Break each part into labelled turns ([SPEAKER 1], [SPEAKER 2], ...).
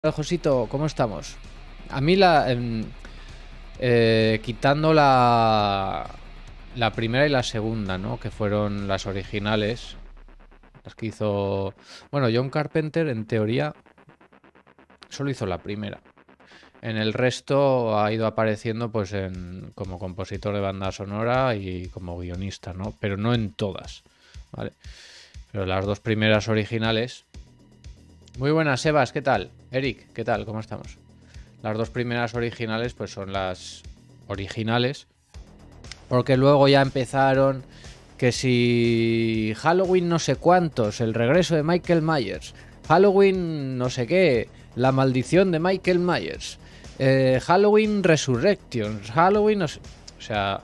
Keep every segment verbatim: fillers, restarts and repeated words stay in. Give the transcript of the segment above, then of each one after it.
[SPEAKER 1] Hola, Josito, ¿cómo estamos? A mí la... em, eh, quitando la... La primera y la segunda, ¿no? Que fueron las originales. Las que hizo... Bueno, John Carpenter, en teoría, solo hizo la primera. En el resto ha ido apareciendo pues en, como compositor de banda sonora y como guionista, ¿no? Pero no en todas, ¿vale? Pero las dos primeras originales... Muy buenas, Sebas, ¿qué tal? Eric, ¿qué tal? ¿Cómo estamos? Las dos primeras originales pues son las originales, porque luego ya empezaron que si Halloween no sé cuántos, el regreso de Michael Myers, Halloween no sé qué, la maldición de Michael Myers, eh, Halloween Resurrections, Halloween no sé... O sea,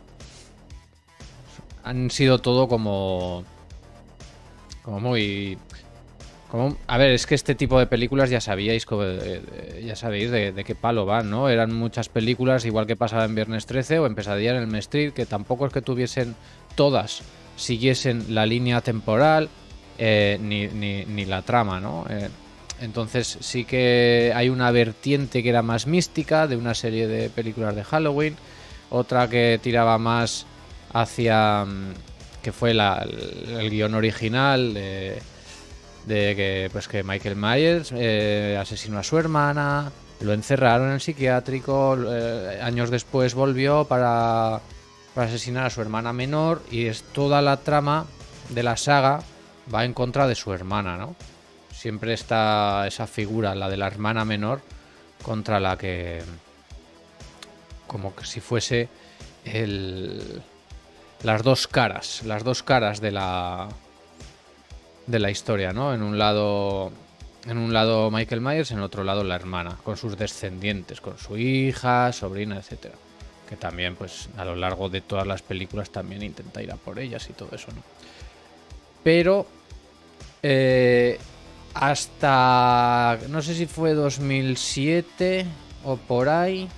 [SPEAKER 1] han sido todo como... Como muy... Como, a ver, es que este tipo de películas ya sabíais, eh, ya sabéis de, de qué palo van, ¿no? Eran muchas películas, igual que pasaba en Viernes trece o en Pesadilla en el Elm Street, que tampoco es que tuviesen todas, siguiesen la línea temporal, eh, ni, ni, ni la trama, ¿no? Eh, entonces sí que hay una vertiente que era más mística de una serie de películas de Halloween, otra que tiraba más hacia... que fue la, el, el guión original de... de que pues que Michael Myers eh, asesinó a su hermana, lo encerraron en el psiquiátrico, eh, años después volvió para, para asesinar a su hermana menor, y es toda la trama de la saga va en contra de su hermana, ¿no? Siempre está esa figura, la de la hermana menor, contra la que... como que si fuese el... las dos caras, las dos caras de la... de la historia, ¿no? En un lado en un lado Michael Myers, en otro lado la hermana, con sus descendientes, con su hija, sobrina, etcétera. Que también, pues, a lo largo de todas las películas también intenta ir a por ellas y todo eso, ¿no? Pero eh, hasta no sé si fue dos mil siete o por ahí,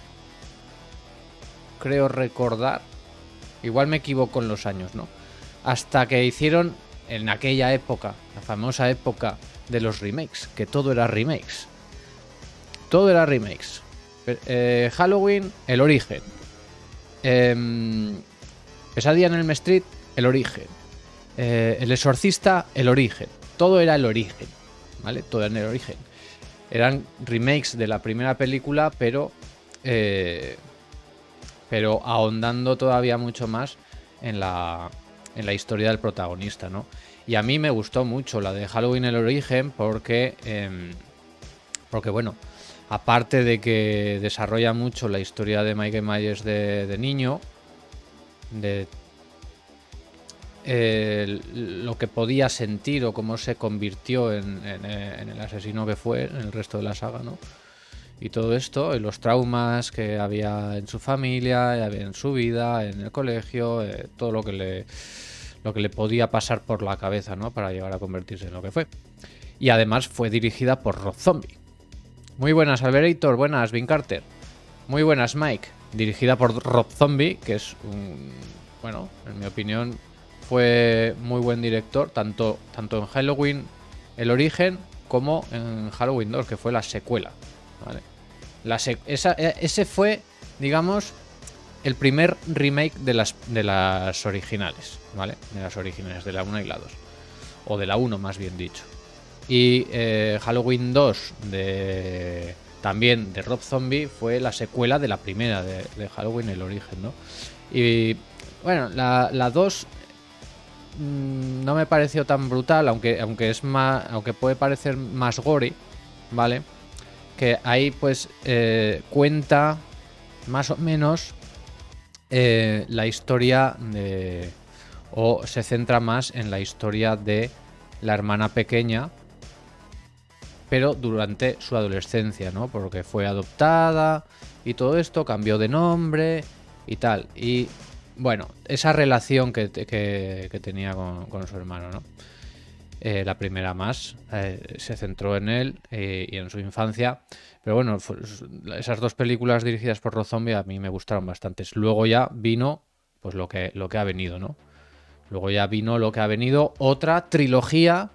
[SPEAKER 1] creo recordar. Igual me equivoco en los años, ¿no? Hasta que hicieron en aquella época, la famosa época de los remakes, que todo era remakes. Todo era remakes. Eh, Halloween, el origen. Eh, Pesadilla en Elm Street, el origen. Eh, el exorcista, el origen. Todo era el origen, ¿vale? Todo era en el origen. Eran remakes de la primera película, pero... Eh, pero ahondando todavía mucho más en la... en la historia del protagonista, ¿no? Y a mí me gustó mucho la de Halloween el origen porque, eh, porque bueno, aparte de que desarrolla mucho la historia de Michael Myers de, de niño, de eh, lo que podía sentir o cómo se convirtió en, en, en el asesino que fue en el resto de la saga, ¿no? Y todo esto, y los traumas que había en su familia, en su vida, en el colegio, eh, todo lo que le... lo que le podía pasar por la cabeza, ¿no? Para llegar a convertirse en lo que fue. Y además fue dirigida por Rob Zombie. Muy buenas, Alberator. Buenas, Vin Carter. Muy buenas, Mike. Dirigida por Rob Zombie, que es un... bueno, en mi opinión, fue muy buen director, tanto, tanto en Halloween el origen como en Halloween dos, que fue la secuela, ¿vale? La sec esa, ese fue, digamos... el primer remake de las, de las originales, ¿vale? De las originales, de la uno y la dos. O de la uno, más bien dicho. Y eh, Halloween dos, de, también de Rob Zombie, fue la secuela de la primera, de, de Halloween, el origen, ¿no? Y bueno, la, la dos mmm, no me pareció tan brutal, aunque, aunque, es más, aunque puede parecer más gory, ¿vale? Que ahí pues eh, cuenta más o menos... Eh, la historia de... o se centra más en la historia de la hermana pequeña, pero durante su adolescencia, ¿no? Porque fue adoptada y todo esto, cambió de nombre y tal. Y bueno, esa relación que, que, que tenía con, con su hermano, ¿no? Eh, la primera más eh, se centró en él eh, y en su infancia. Pero bueno, esas dos películas dirigidas por Rob Zombie a mí me gustaron bastante. Luego ya vino pues lo que, lo que ha venido, ¿no? Luego ya vino lo que ha venido, otra trilogía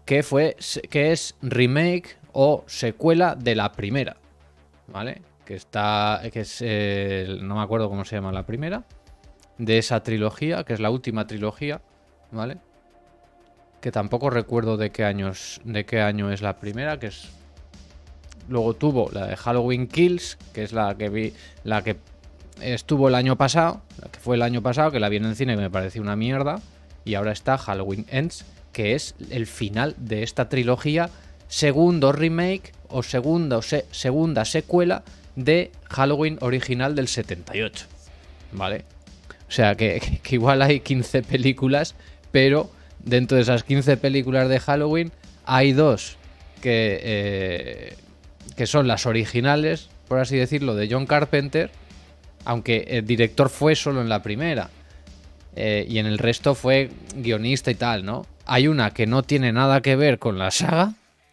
[SPEAKER 1] que, fue, que es remake o secuela de la primera, ¿vale? Que está, que es, eh, no me acuerdo cómo se llama la primera, de esa trilogía, que es la última trilogía, ¿vale? Que tampoco recuerdo de qué años, de qué año es la primera, que es... Luego tuvo la de Halloween Kills, que es la que vi, la que estuvo el año pasado, la que fue el año pasado, que la vi en el cine que me pareció una mierda, y ahora está Halloween Ends, que es el final de esta trilogía, segundo remake o segunda, o se, segunda secuela de Halloween original del setenta y ocho, ¿vale? O sea que, que igual hay quince películas, pero dentro de esas quince películas de Halloween hay dos que... Eh, que son las originales, por así decirlo, de John Carpenter, aunque el director fue solo en la primera, eh, y en el resto fue guionista y tal, ¿no? Hay una que no tiene nada que ver con la saga,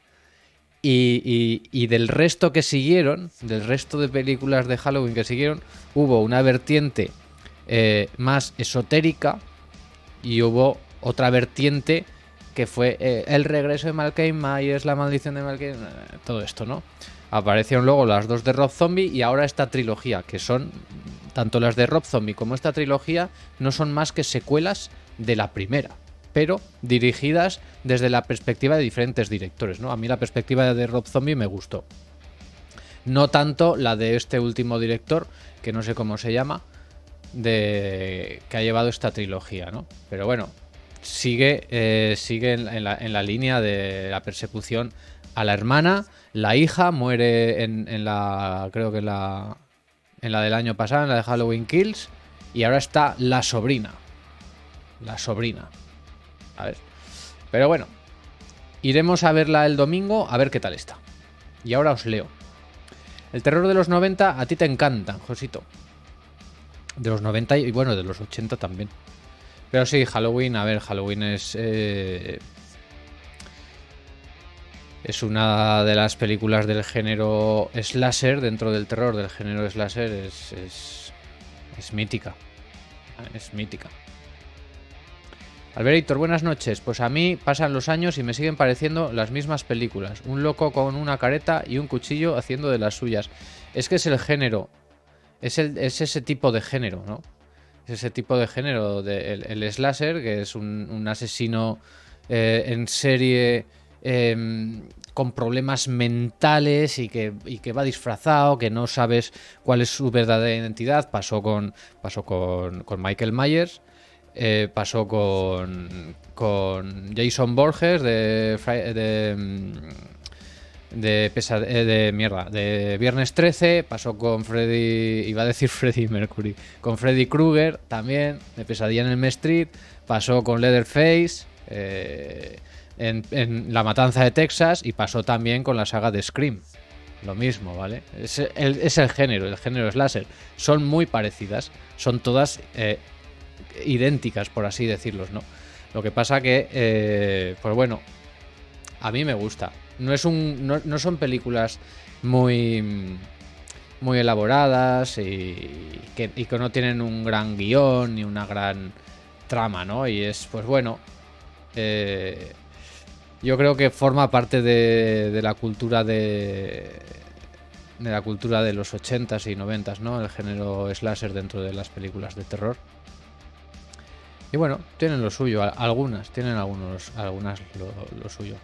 [SPEAKER 1] y, y, y del resto que siguieron, del resto de películas de Halloween que siguieron, hubo una vertiente eh, más esotérica y hubo otra vertiente que fue eh, el regreso de Michael Myers, la maldición de Michael, eh, todo esto, ¿no? Aparecieron luego las dos de Rob Zombie y ahora esta trilogía, que son, tanto las de Rob Zombie como esta trilogía, no son más que secuelas de la primera, pero dirigidas desde la perspectiva de diferentes directores, ¿no? A mí la perspectiva de Rob Zombie me gustó. No tanto la de este último director, que no sé cómo se llama, de que ha llevado esta trilogía, ¿no? Pero bueno, sigue, eh, sigue en, en, la, en la línea de la persecución a la hermana. La hija muere en, en la, creo que en la, en la del año pasado, en la de Halloween Kills, y ahora está la sobrina, la sobrina, a ver. Pero bueno, iremos a verla el domingo a ver qué tal está. Y ahora os leo. El terror de los noventa a ti te encanta, Josito. De los noventa y bueno, de los ochenta también. Pero sí, Halloween, a ver, Halloween es... Eh, es una de las películas del género slasher, dentro del terror del género slasher, es, es, es mítica. Es mítica. Alberto, buenas noches. Pues a mí pasan los años y me siguen pareciendo las mismas películas. Un loco con una careta y un cuchillo haciendo de las suyas. Es que es el género. Es, el, es ese tipo de género, ¿no? Es ese tipo de género. De, el, el slasher, que es un, un asesino eh, en serie... Eh, con problemas mentales y que, y que va disfrazado, que no sabes cuál es su verdadera identidad. Pasó con, pasó con, con Michael Myers, eh, pasó con, con Jason Borges de, de, de, pesa, de mierda, de Viernes trece, pasó con Freddy, iba a decir Freddie Mercury, con Freddy Krueger también, de Pesadilla en Elm Street, pasó con Leatherface, eh, En, en La Matanza de Texas, y pasó también con la saga de Scream. Lo mismo, ¿vale? Es el, es el género, el género slasher. Son muy parecidas, son todas eh, idénticas, por así decirlos, ¿no? Lo que pasa que, eh, pues bueno, a mí me gusta. No, es un, no, no son películas muy, muy elaboradas y que, y que no tienen un gran guión ni una gran trama, ¿no? Y es, pues bueno... Eh, Yo creo que forma parte de, de la cultura de, de la cultura de los ochentas y noventas, ¿no? El género slasher dentro de las películas de terror. Y bueno, tienen lo suyo, algunas, tienen algunos, algunas lo, lo suyo.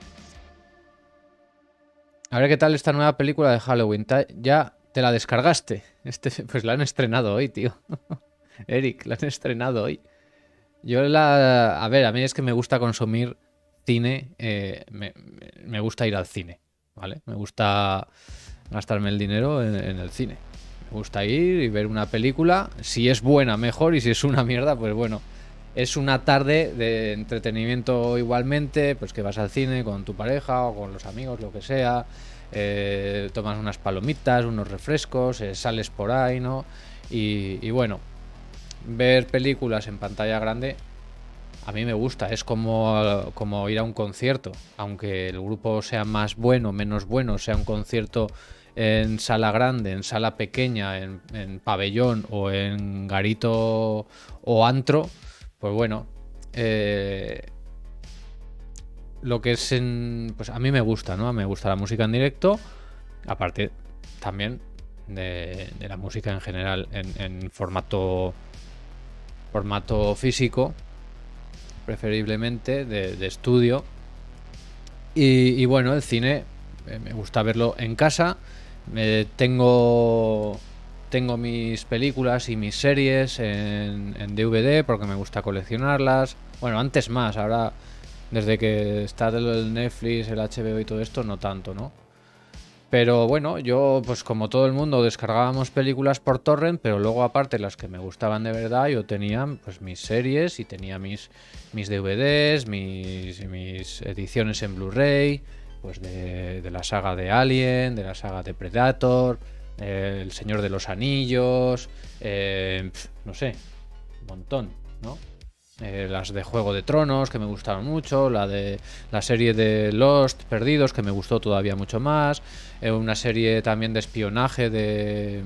[SPEAKER 1] A ver qué tal esta nueva película de Halloween. ¿Ya te la descargaste? Este, pues la han estrenado hoy, tío. Eric, la han estrenado hoy. Yo la... A ver, a mí es que me gusta consumir cine, eh, me, me gusta ir al cine, ¿vale? Me gusta gastarme el dinero en, en el cine. Me gusta ir y ver una película. Si es buena, mejor. Y si es una mierda, pues bueno. Es una tarde de entretenimiento igualmente, pues que vas al cine con tu pareja o con los amigos, lo que sea. Eh, tomas unas palomitas, unos refrescos, eh, sales por ahí, ¿no? Y, y bueno, ver películas en pantalla grande a mí me gusta, es como, como ir a un concierto, aunque el grupo sea más bueno, menos bueno, sea un concierto en sala grande, en sala pequeña, en, en pabellón o en garito o antro, pues bueno, eh, lo que es en... Pues a mí me gusta, ¿no? Me gusta la música en directo, aparte también de, de la música en general en, en formato formato físico, preferiblemente de, de estudio. Y, y bueno, el cine eh, me gusta verlo en casa. Me tengo tengo mis películas y mis series en, en D V D porque me gusta coleccionarlas. Bueno, antes más, ahora desde que está el Netflix, el H B O y todo esto, no tanto, ¿no? Pero bueno, yo pues como todo el mundo descargábamos películas por torrent, pero luego aparte las que me gustaban de verdad, yo tenía pues mis series y tenía mis, mis D V Ds, mis, mis ediciones en Blu-ray, pues de, de la saga de Alien, de la saga de Predator, eh, El Señor de los Anillos, eh, pf, no sé, un montón, ¿no? Eh, las de Juego de Tronos, que me gustaron mucho, la de la serie de Lost, Perdidos, que me gustó todavía mucho más, eh, una serie también de espionaje de...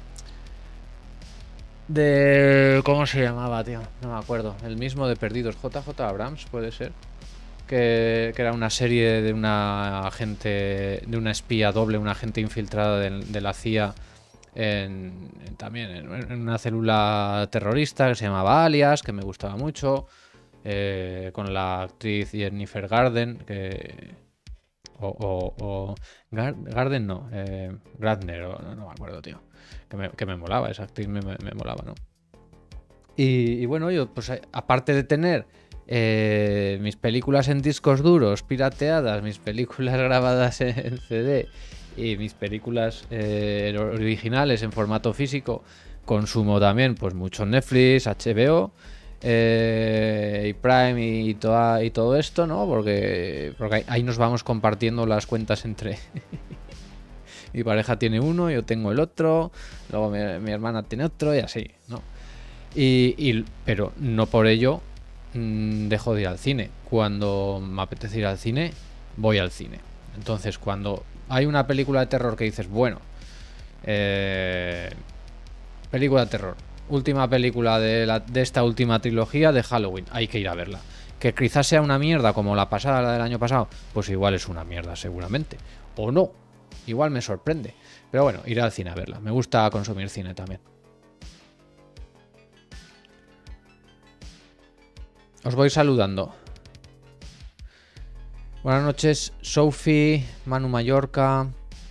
[SPEAKER 1] de... ¿cómo se llamaba, tío? No me acuerdo. El mismo de Perdidos, J J Abrams, puede ser. Que, que era una serie de una agente, de una espía doble, una agente infiltrada de, de la C I A en, en, también en, en una célula terrorista que se llamaba Alias, que me gustaba mucho, eh, con la actriz Jennifer Garden, que, o, o, o Gar, Garden no, eh, Gardner, o, no, no me acuerdo, tío, que me, que me molaba, esa actriz me, me, me molaba, ¿no? Y, y bueno, yo, pues aparte de tener eh, mis películas en discos duros pirateadas, mis películas grabadas en C D y mis películas eh, originales en formato físico, consumo también pues mucho Netflix, H B O eh, y Prime y, toda, y todo esto, ¿no? Porque, porque ahí nos vamos compartiendo las cuentas entre... Mi pareja tiene uno, yo tengo el otro, luego mi, mi hermana tiene otro y así, ¿no? Y, y, pero no por ello mmm, dejo de ir al cine. Cuando me apetece ir al cine, voy al cine. Entonces, cuando hay una película de terror que dices, bueno, eh, película de terror, última película de, la, de esta última trilogía de Halloween, hay que ir a verla. Que quizás sea una mierda como la pasada, la del año pasado, pues igual es una mierda seguramente. O no, igual me sorprende. Pero bueno, iré al cine a verla. Me gusta consumir cine también. Os voy saludando. Buenas noches, Sophie, Manu Mallorca.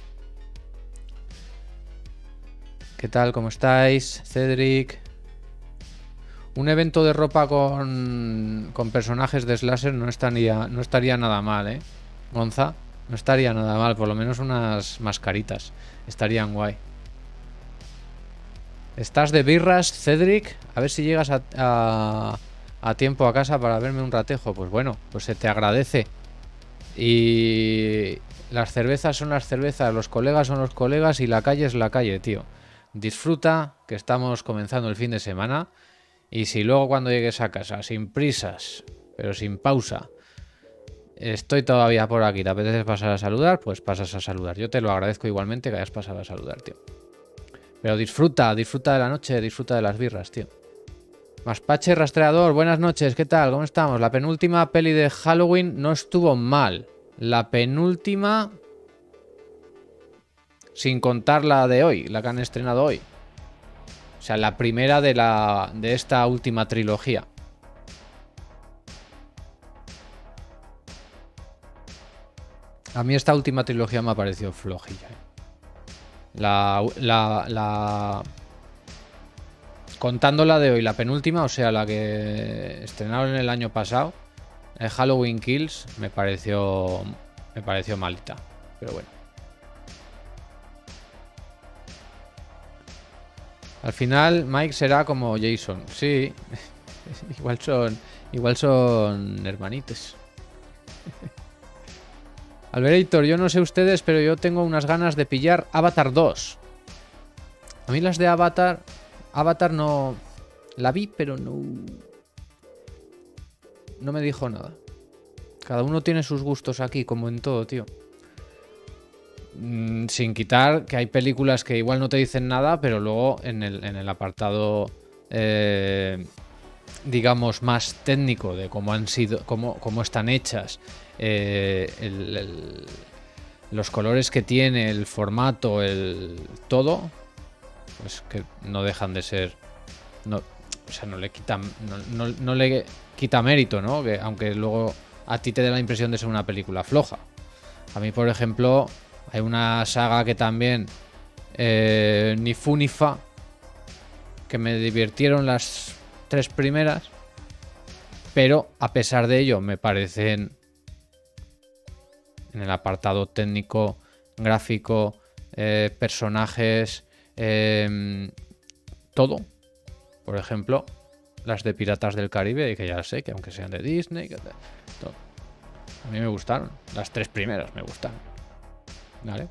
[SPEAKER 1] ¿Qué tal? ¿Cómo estáis? Cedric. Un evento de ropa con, con personajes de slasher no estaría, no estaría nada mal, ¿eh? Gonza, no estaría nada mal. Por lo menos unas mascaritas estarían guay. ¿Estás de birras, Cedric? A ver si llegas a... a... a tiempo a casa para verme un ratejo. Pues bueno, pues se te agradece. Y las cervezas son las cervezas, los colegas son los colegas y la calle es la calle, tío. Disfruta, que estamos comenzando el fin de semana. Y si luego cuando llegues a casa, sin prisas, pero sin pausa, estoy todavía por aquí, te apetece pasar a saludar, pues pasas a saludar. Yo te lo agradezco igualmente que hayas pasado a saludar, tío. Pero disfruta, disfruta de la noche, disfruta de las birras, tío. Maspache Rastreador, buenas noches, ¿qué tal? ¿Cómo estamos? La penúltima peli de Halloween no estuvo mal. La penúltima, sin contar la de hoy, la que han estrenado hoy. O sea, la primera de, la, de esta última trilogía. A mí esta última trilogía me ha parecido flojilla. La... la, la... Contando la de hoy, la penúltima, o sea, la que estrenaron el año pasado, el Halloween Kills, me pareció me pareció malita, pero bueno. Al final Mike será como Jason, sí, igual son igual son hermanitos. Alberator, yo no sé ustedes, pero yo tengo unas ganas de pillar Avatar dos. A mí las de Avatar Avatar no... La vi, pero no... No me dijo nada. Cada uno tiene sus gustos aquí, como en todo, tío. Mm, sin quitar que hay películas que igual no te dicen nada, pero luego en el, en el apartado... Eh, digamos, más técnico de cómo han sido, cómo, cómo están hechas, eh, el, el, los colores que tiene, el formato, el todo, pues que no dejan de ser, no, o sea, no le quitan, no, no, no le quita mérito, ¿no? Que aunque luego a ti te dé la impresión de ser una película floja. A mí, por ejemplo, hay una saga que también eh, ni fu ni fa, que me divirtieron las tres primeras, pero a pesar de ello me parecen, en el apartado técnico, gráfico, eh, personajes, eh, todo. Por ejemplo, las de Piratas del Caribe, que ya sé que aunque sean de Disney, que todo. A mí me gustaron, las tres primeras me gustaron, ¿vale?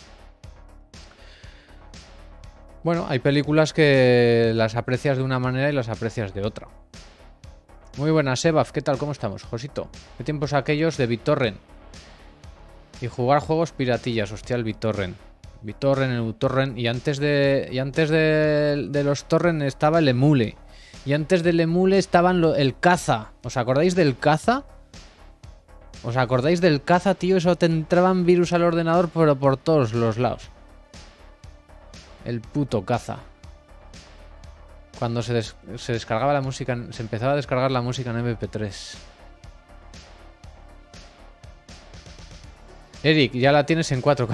[SPEAKER 1] Bueno, hay películas que las aprecias de una manera y las aprecias de otra. Muy buenas, Sebaf, ¿qué tal? ¿Cómo estamos? Josito, ¿qué tiempos aquellos de BitTorrent? Y jugar juegos piratillas, hostia, el BitTorrent. BitTorrent, el uTorrent, y antes de y antes de, de los torrent estaba el Emule. Y antes del Emule estaban lo, el Caza. ¿Os acordáis del Caza? ¿Os acordáis del Caza, tío? Eso te entraban virus al ordenador, pero por todos los lados. El puto Caza. Cuando se, des se descargaba la música, se empezaba a descargar la música en eme pe tres. Eric, ya la tienes en cuatro ka.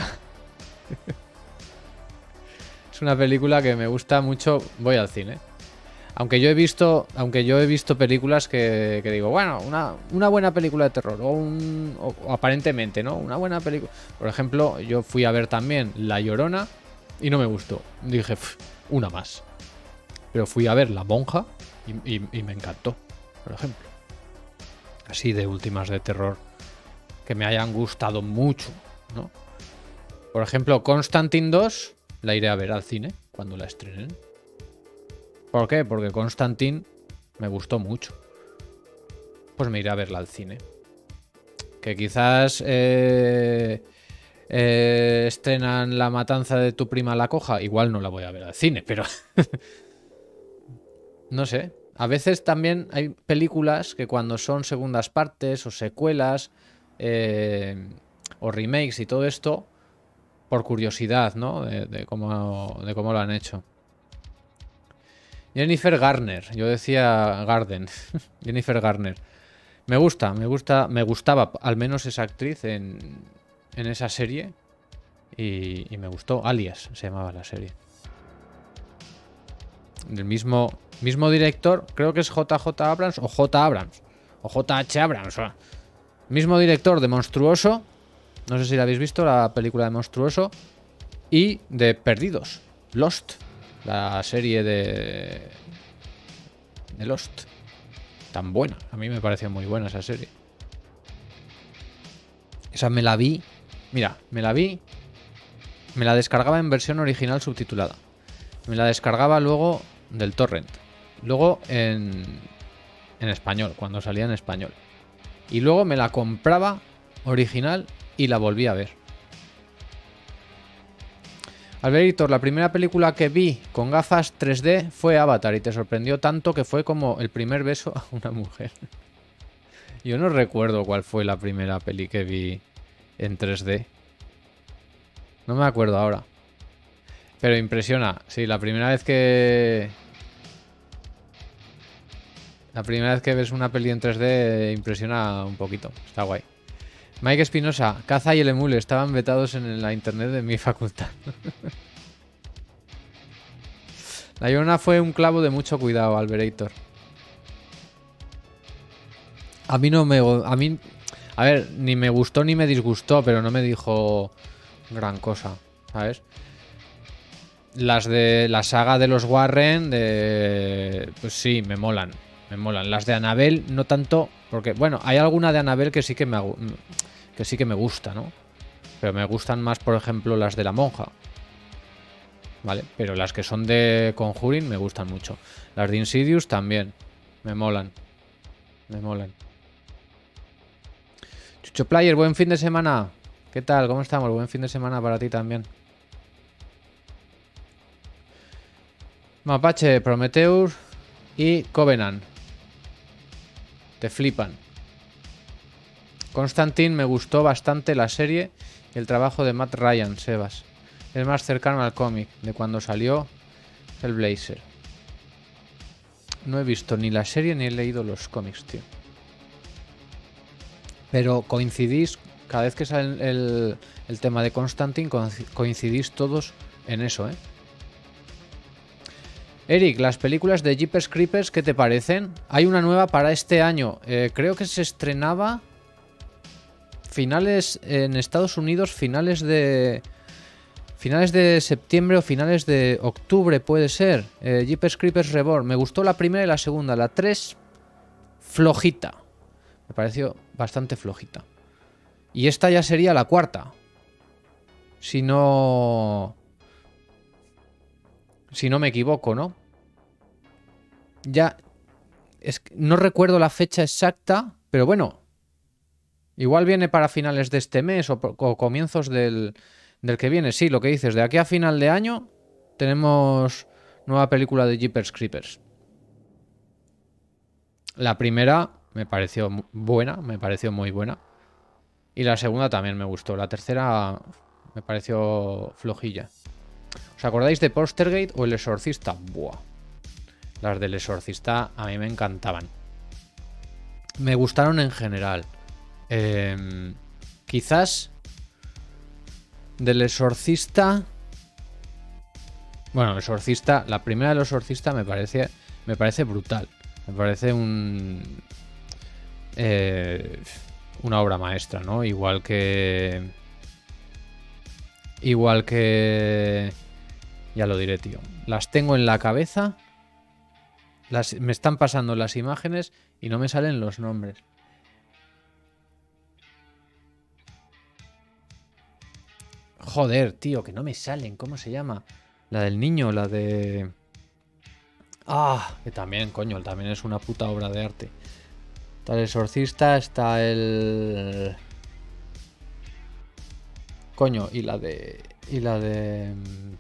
[SPEAKER 1] Es una película que me gusta mucho. Voy al cine. Aunque yo he visto, aunque yo he visto películas que, que digo, bueno, una, una buena película de terror, o, un, o, o aparentemente, ¿no? Una buena película. Por ejemplo, yo fui a ver también La Llorona y no me gustó. Dije, una más. Pero fui a ver La Monja y, y, y me encantó, por ejemplo. Así de últimas de terror que me hayan gustado mucho, ¿no? Por ejemplo, Constantine dos la iré a ver al cine cuando la estrenen. ¿Por qué? Porque Constantine me gustó mucho. Pues me iré a verla al cine. Que quizás eh, eh, estrenan La matanza de tu prima la coja. Igual no la voy a ver al cine, pero... no sé. A veces también hay películas que cuando son segundas partes o secuelas eh, o remakes y todo esto, por curiosidad, ¿no? De, de, cómo, de cómo lo han hecho. Jennifer Garner, yo decía Garden. Jennifer Garner. Me gusta, me gusta, me gustaba al menos esa actriz en, en esa serie. Y, y me gustó. Alias se llamaba la serie. Del mismo, mismo director, creo que es J J Abrams o J Abrams. O J H Abrams. O mismo director de Monstruoso. No sé si la habéis visto, la película de Monstruoso. Y de Perdidos. Lost. La serie de... de Lost. Tan buena. A mí me pareció muy buena esa serie. Esa me la vi. Mira, me la vi. Me la descargaba en versión original subtitulada. Me la descargaba luego del torrent. Luego en... en español, cuando salía en español. Y luego me la compraba original y la volví a ver. Alberito, la primera película que vi con gafas tres D fue Avatar y te sorprendió tanto que fue como el primer beso a una mujer. Yo no recuerdo cuál fue la primera peli que vi en tres D. No me acuerdo ahora. Pero impresiona. Sí, la primera vez que... La primera vez que ves una peli en tres D impresiona un poquito. Está guay. Mike Espinosa, Caza y el Emule estaban vetados en la internet de mi facultad. La Llorona fue un clavo de mucho cuidado, Alberator. A mí no me... A mí... A ver, ni me gustó ni me disgustó, pero no me dijo gran cosa, ¿sabes? Las de la saga de los Warren, de... pues sí, me molan. Me molan. Las de Annabelle no tanto, porque, bueno, hay alguna de Annabelle que sí que me, que sí que me gusta, ¿no? Pero me gustan más, por ejemplo, las de la monja. ¿Vale? Pero las que son de Conjuring me gustan mucho. Las de Insidious también. Me molan. Me molan. Chucho Player, buen fin de semana. ¿Qué tal? ¿Cómo estamos? Buen fin de semana para ti también. Mapache, Prometheus y Covenant. Te flipan. Constantine me gustó bastante la serie y el trabajo de Matt Ryan, Sebas. Es más cercano al cómic de cuando salió el Blazer. No he visto ni la serie ni he leído los cómics, tío. Pero coincidís, cada vez que sale el, el, el tema de Constantine, coincidís todos en eso, ¿eh? Eric, las películas de Jeepers Creepers, ¿qué te parecen? Hay una nueva para este año. Eh, creo que se estrenaba finales en Estados Unidos, finales de finales de septiembre o finales de octubre, puede ser. Eh, Jeepers Creepers Reborn. Me gustó la primera y la segunda. La tres, flojita. Me pareció bastante flojita. Y esta ya sería la cuarta. Si no... Si no me equivoco, ¿no? Ya... Es que no recuerdo la fecha exacta, pero bueno. Igual viene para finales de este mes o, o comienzos del, del que viene. Sí, lo que dices, de aquí a final de año tenemos nueva película de Jeepers Creepers. La primera me pareció buena, me pareció muy buena. Y la segunda también me gustó. La tercera me pareció flojilla. ¿Os acordáis de Poltergeist o El Exorcista? Buah. Las del Exorcista a mí me encantaban. Me gustaron en general. Eh, quizás del Exorcista... Bueno, El Exorcista... La primera del Exorcista me parece, me parece brutal. Me parece un... Eh, una obra maestra, ¿no? Igual que... Igual que... Ya lo diré, tío. Las tengo en la cabeza. Las, me están pasando las imágenes y no me salen los nombres. Joder, tío, que no me salen. ¿Cómo se llama? La del niño, la de... Ah, que también, coño, también es una puta obra de arte. Está el Exorcista, está el... Coño, y la de... Y la de...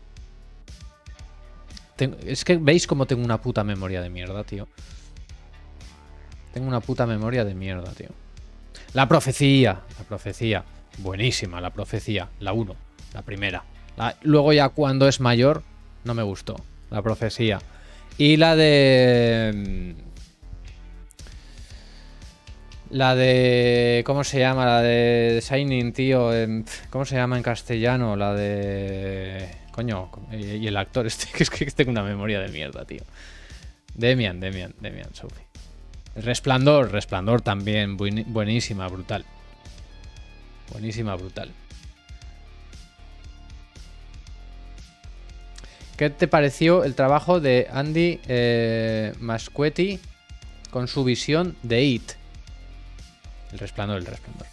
[SPEAKER 1] Es que veis cómo tengo una puta memoria de mierda, tío. Tengo una puta memoria de mierda, tío. La profecía. La profecía. Buenísima la profecía. La uno. La primera. La... Luego ya cuando es mayor, no me gustó. La profecía. Y la de... La de... ¿Cómo se llama? La de Shining, tío. ¿Cómo se llama en castellano? La de... Coño, y el actor este, que es que tengo una memoria de mierda, tío. Demian, Demian, Demian, Sophie. Resplandor, Resplandor también, buenísima, brutal. Buenísima, brutal. ¿Qué te pareció el trabajo de Andy eh, Muschietti con su visión de It? El Resplandor, el Resplandor.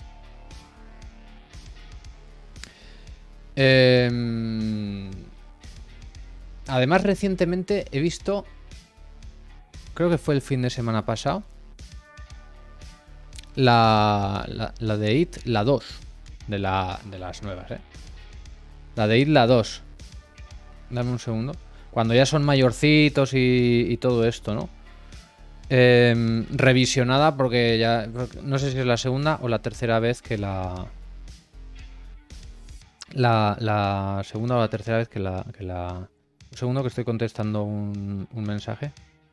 [SPEAKER 1] Eh, además, recientemente he visto, creo que fue el fin de semana pasado, la, la, la de It, la dos, de, la, de las nuevas, ¿eh? La de It, la dos. Dame un segundo. Cuando ya son mayorcitos y, y todo esto, ¿no? Eh, revisionada porque ya, no sé si es la segunda o la tercera vez que la... La, la segunda o la tercera vez que la, que la... Un segundo que estoy contestando un, un mensaje.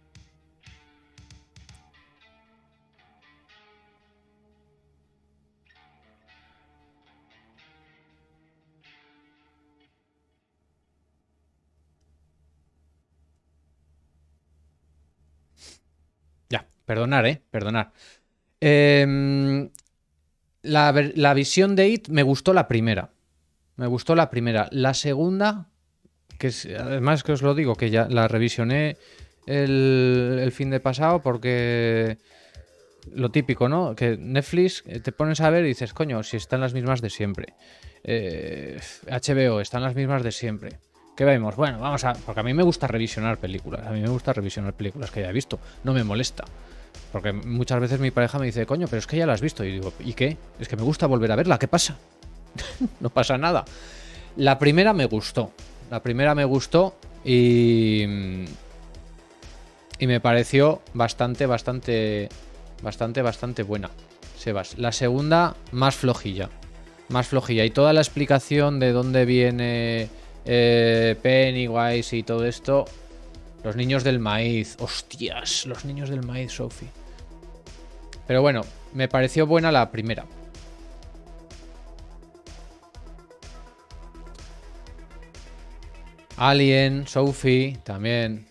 [SPEAKER 1] Ya, perdonar, eh, perdonar. Eh, la, la visión de It me gustó la primera. Me gustó la primera. La segunda, que es, además que os lo digo, que ya la revisioné el, el fin de pasado porque lo típico, ¿no? Que Netflix te pones a ver y dices, coño, si están las mismas de siempre. Eh, H B O, están las mismas de siempre. ¿Qué vemos? Bueno, vamos a... Porque a mí me gusta revisionar películas. A mí me gusta revisionar películas que ya he visto. No me molesta. Porque muchas veces mi pareja me dice, coño, pero es que ya la has visto. Y digo, ¿y qué? Es que me gusta volver a verla. ¿Qué pasa? No pasa nada. La primera me gustó. La primera me gustó y... Y me pareció bastante, bastante Bastante, bastante buena, Sebas. La segunda, más flojilla. Más flojilla. Y toda la explicación de dónde viene eh, Pennywise y todo esto. Los niños del maíz. Hostias, los niños del maíz, Sophie. Pero bueno, me pareció buena la primera. Alien, Sophie, también.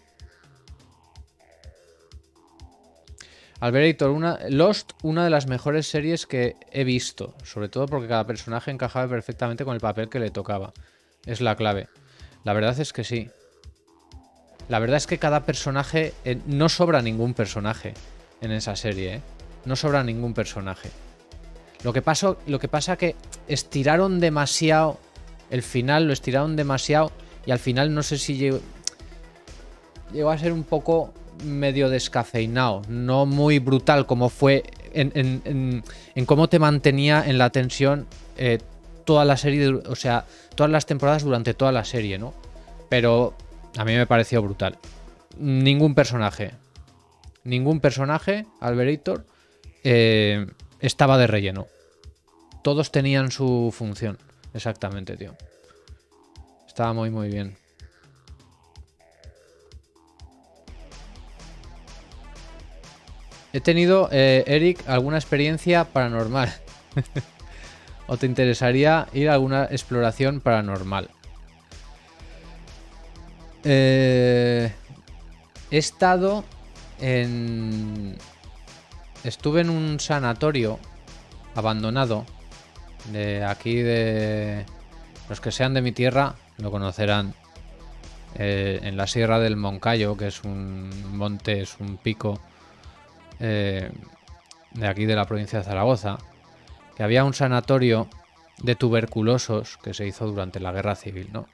[SPEAKER 1] Alberator, una, Lost, una de las mejores series que he visto. Sobre todo porque cada personaje encajaba perfectamente con el papel que le tocaba. Es la clave. La verdad es que sí. La verdad es que cada personaje... Eh, no sobra ningún personaje en esa serie, ¿eh? No sobra ningún personaje. Lo que, pasó, lo que pasa que estiraron demasiado... El final lo estiraron demasiado... Y al final no sé si llegó, llegó a ser un poco medio descafeinado. No muy brutal como fue en, en, en, en cómo te mantenía en la tensión eh, toda la serie, o sea, todas las temporadas durante toda la serie, ¿no? Pero a mí me pareció brutal. Ningún personaje, ningún personaje, Alberator, eh, estaba de relleno. Todos tenían su función, exactamente, tío. Estaba muy, muy bien. He tenido, eh, Eric, alguna experiencia paranormal. ¿O te interesaría ir a alguna exploración paranormal? Eh, he estado en... Estuve en un sanatorio abandonado de aquí de... Los que sean de mi tierra lo conocerán. Eh, en la Sierra del Moncayo, que es un monte, es un pico eh, de aquí de la provincia de Zaragoza, que había un sanatorio de tuberculosos que se hizo durante la Guerra Civil, ¿no?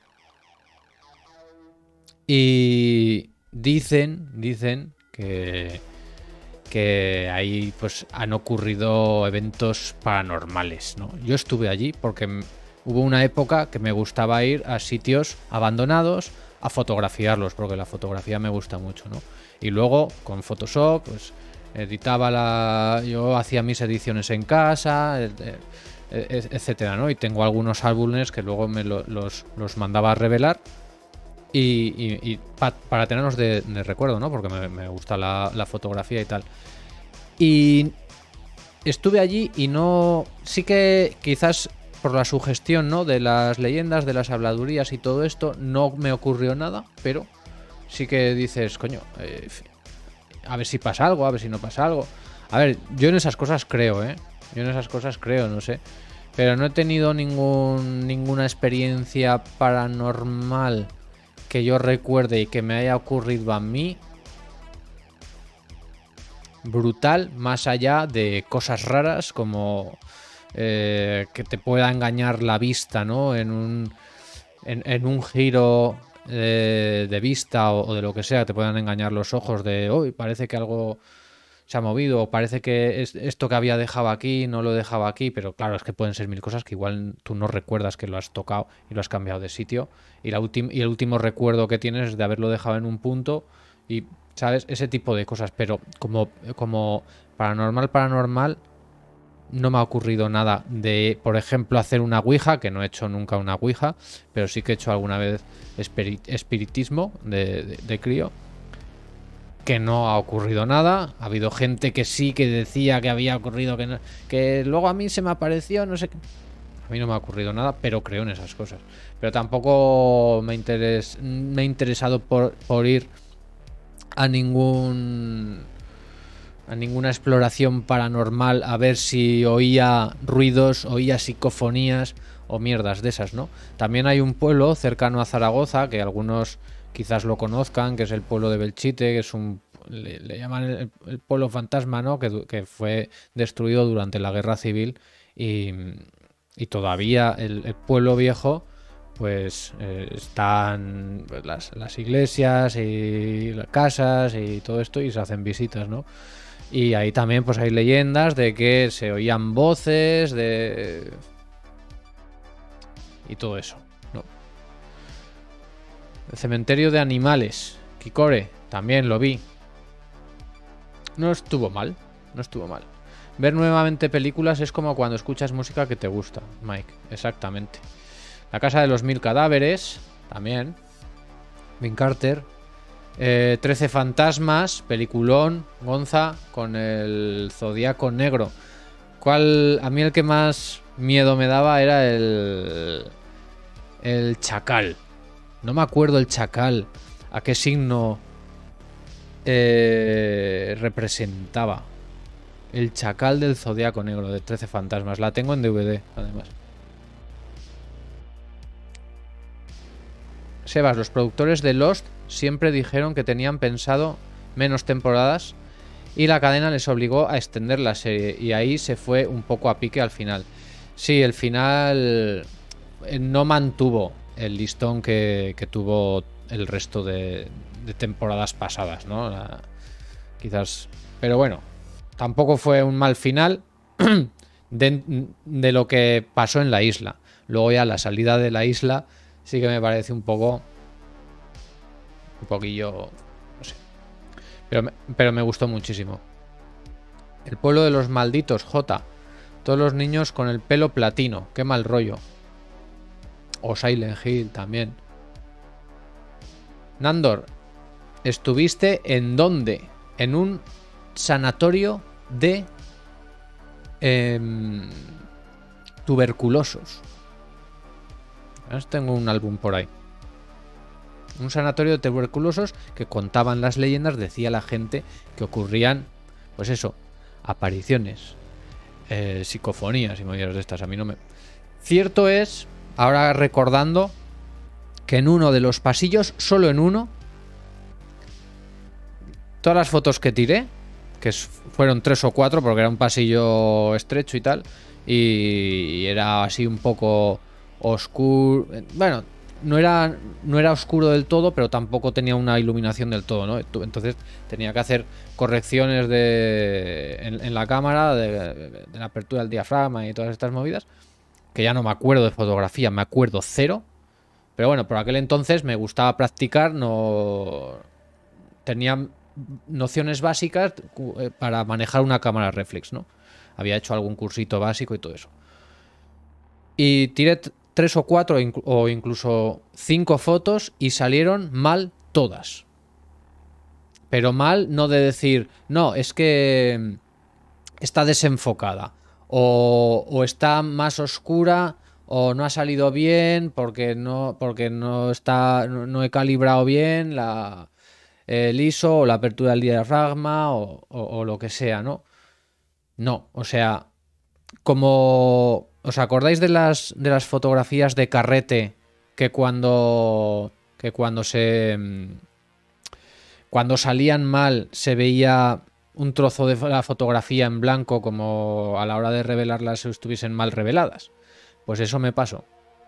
[SPEAKER 1] Y dicen, dicen que, que ahí pues han ocurrido eventos paranormales, ¿no? Yo estuve allí porque hubo una época que me gustaba ir a sitios abandonados a fotografiarlos, porque la fotografía me gusta mucho, ¿no? Y luego con Photoshop, pues editaba la... Yo hacía mis ediciones en casa, etcétera, ¿no? Y tengo algunos álbumes que luego me lo, los, los mandaba a revelar y, y, y pa, para tenerlos de, de recuerdo, ¿no? Porque me, me gusta la, la fotografía y tal. Y estuve allí y no... Sí que quizás... por la sugestión, ¿no? De las leyendas, de las habladurías y todo esto, no me ocurrió nada, pero sí que dices, coño, eh, a ver si pasa algo, a ver si no pasa algo. A ver, yo en esas cosas creo, ¿eh? Yo en esas cosas creo, no sé. Pero no he tenido ningún, ninguna experiencia paranormal que yo recuerde y que me haya ocurrido a mí brutal, más allá de cosas raras como... Eh, que te pueda engañar la vista, ¿no? En un, en, en un giro eh, de vista o, o de lo que sea, te puedan engañar los ojos de, uy, parece que algo se ha movido, o parece que es, esto que había dejado aquí no lo dejaba aquí, pero claro, es que pueden ser mil cosas que igual tú no recuerdas que lo has tocado y lo has cambiado de sitio, y, la y el último recuerdo que tienes es de haberlo dejado en un punto y, ¿sabes? Ese tipo de cosas, pero como, como paranormal, paranormal... No me ha ocurrido nada de, por ejemplo, hacer una ouija, que no he hecho nunca una ouija, pero sí que he hecho alguna vez espiritismo de, de, de crío, que no ha ocurrido nada. Ha habido gente que sí que decía que había ocurrido, que, no, que luego a mí se me apareció, no sé qué. A mí no me ha ocurrido nada, pero creo en esas cosas. Pero tampoco me, interes, me he interesado por, por ir a ningún... a ninguna exploración paranormal a ver si oía ruidos, oía psicofonías o mierdas de esas, ¿no? También hay un pueblo cercano a Zaragoza, que algunos quizás lo conozcan, que es el pueblo de Belchite, que es un... le, le llaman el, el pueblo fantasma, ¿no? Que, que fue destruido durante la Guerra Civil y, y todavía el, el pueblo viejo... pues eh, están pues, las, las iglesias y las casas y todo esto y se hacen visitas, ¿no? Y ahí también pues hay leyendas de que se oían voces de... y todo eso, ¿no? El cementerio de animales, Kikore, también lo vi. No estuvo mal, no estuvo mal. Ver nuevamente películas es como cuando escuchas música que te gusta, Mike. Exactamente. La casa de los mil cadáveres, también. Vin Carter. Eh, trece fantasmas, peliculón, Gonza, con el Zodíaco Negro. ¿Cuál? A mí el que más miedo me daba era el... El Chacal. No me acuerdo el Chacal. ¿A qué signo eh, representaba? El Chacal del Zodíaco Negro, de trece fantasmas. La tengo en D V D, además. Sebas, los productores de Lost siempre dijeron que tenían pensado menos temporadas y la cadena les obligó a extender la serie. Y ahí se fue un poco a pique al final. Sí, el final no mantuvo el listón que, que tuvo el resto de, de temporadas pasadas, ¿no? La, quizás... Pero bueno, tampoco fue un mal final de, de lo que pasó en la isla. Luego ya la salida de la isla sí que me parece un poco... Un poquillo... No sé. Pero me, pero me gustó muchísimo. El pueblo de los malditos, J. Todos los niños con el pelo platino. Qué mal rollo. O Silent Hill también. Nandor, ¿estuviste en dónde? En un sanatorio de eh, tuberculosos. Tengo un álbum por ahí. Un sanatorio de tuberculosos que contaban las leyendas, decía la gente que ocurrían, pues eso, apariciones, eh, psicofonías y movidas de estas. A mí no me... Cierto es, ahora recordando, que en uno de los pasillos, solo en uno, todas las fotos que tiré, que fueron tres o cuatro, porque era un pasillo estrecho y tal, y era así un poco oscuro. Bueno, no era, no era oscuro del todo, pero tampoco tenía una iluminación del todo, ¿no? Entonces tenía que hacer correcciones de, en, en la cámara, de, de la apertura del diafragma y todas estas movidas, que ya no me acuerdo de fotografía, me acuerdo cero. Pero bueno, por aquel entonces me gustaba practicar, no tenía nociones básicas para manejar una cámara reflex, ¿no? Había hecho algún cursito básico y todo eso. Y tiré tres o cuatro o incluso cinco fotos y salieron mal todas. Pero mal no de decir, no, es que está desenfocada o, o está más oscura o no ha salido bien porque no, porque no está, no, no he calibrado bien la, el I S O o la apertura del diafragma o, o, o lo que sea, ¿no? No, o sea, como... ¿Os acordáis de las, de las fotografías de carrete que cuando, que cuando se... Cuando salían mal se veía un trozo de la fotografía en blanco como a la hora de revelarlas estuviesen mal reveladas? Pues eso me pasó.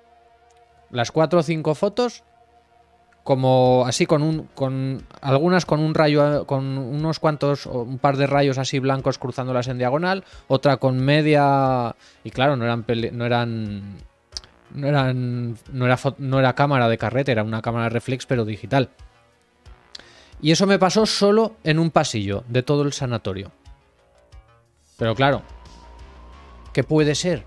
[SPEAKER 1] Las cuatro o cinco fotos, como así con un, con algunas con un rayo, con unos cuantos, un par de rayos así blancos cruzándolas en diagonal, otra con media, y claro, no eran, no eran, no eran, no era, no era cámara de carrete, era una cámara reflex pero digital. Y eso me pasó solo en un pasillo de todo el sanatorio. Pero claro, ¿qué puede ser?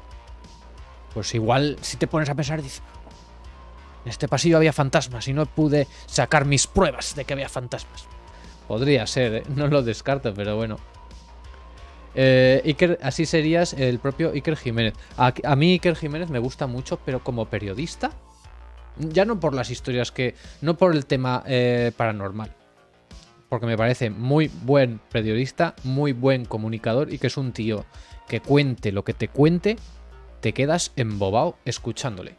[SPEAKER 1] Pues igual, si te pones a pensar, dices, en este pasillo había fantasmas y no pude sacar mis pruebas de que había fantasmas. Podría ser, ¿eh? No lo descarto, pero bueno. Eh, Iker, así serías el propio Iker Jiménez. A, a mí Iker Jiménez me gusta mucho, pero como periodista, ya no por las historias que... No por el tema eh, paranormal. Porque me parece muy buen periodista, muy buen comunicador y que es un tío que cuente lo que te cuente, te quedas embobado escuchándole.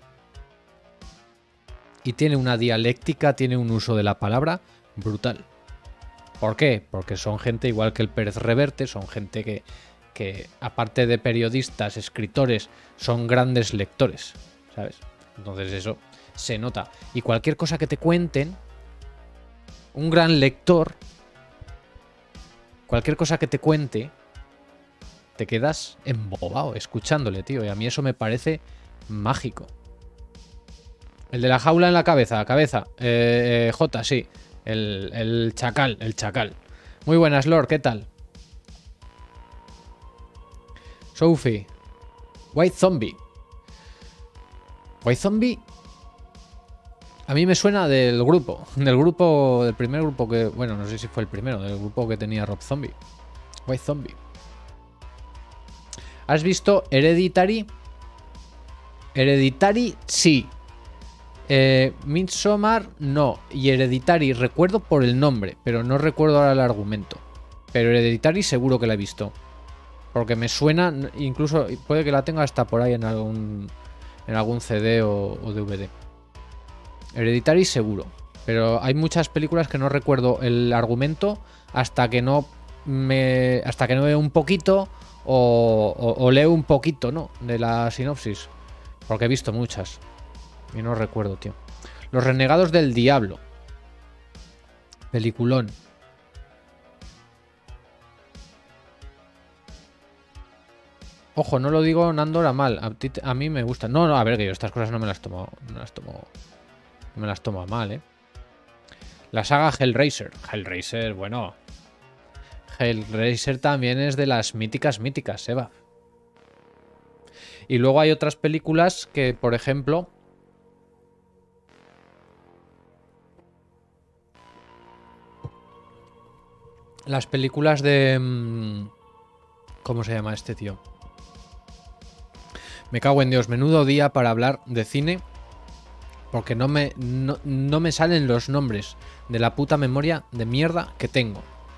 [SPEAKER 1] Y tiene una dialéctica, tiene un uso de la palabra brutal. ¿Por qué? Porque son gente igual que el Pérez Reverte, son gente que, que aparte de periodistas, escritores, son grandes lectores, ¿sabes? Entonces eso se nota. Y cualquier cosa que te cuenten, un gran lector, cualquier cosa que te cuente, te quedas embobado escuchándole, tío. Y a mí eso me parece mágico. El de la jaula en la cabeza, cabeza. Eh, eh, J, sí. El, el chacal, el chacal. Muy buenas, Lord, ¿qué tal? Sophie. White Zombie. White Zombie. A mí me suena del grupo. Del grupo. Del primer grupo que. Bueno, no sé si fue el primero. Del grupo que tenía Rob Zombie. White Zombie. ¿Has visto Hereditary? Hereditary, sí. Eh, Midsommar, no. Y Hereditary recuerdo por el nombre, pero no recuerdo ahora el argumento. Pero Hereditary seguro que la he visto. Porque me suena, incluso puede que la tenga hasta por ahí en algún, en algún C D o, o D V D. Hereditary seguro. Pero hay muchas películas que no recuerdo el argumento hasta que no me, hasta que no veo un poquito o, o, o leo un poquito, ¿no? De la sinopsis. Porque he visto muchas. Y no recuerdo, tío. Los Renegados del Diablo. Peliculón. Ojo, no lo digo Nandor a mal. A, ti, a mí me gusta. No, no, a ver, que yo estas cosas no me las tomo. No las tomo. No me las tomo a mal, eh. La saga Hellraiser. Hellraiser, bueno. Hellraiser también es de las míticas, míticas, Seba. Y luego hay otras películas que, por ejemplo, las películas de... ¿Cómo se llama este tío? Me cago en Dios, menudo día para hablar de cine. Porque no me, no, no me salen los nombres de la puta memoria de mierda que tengo.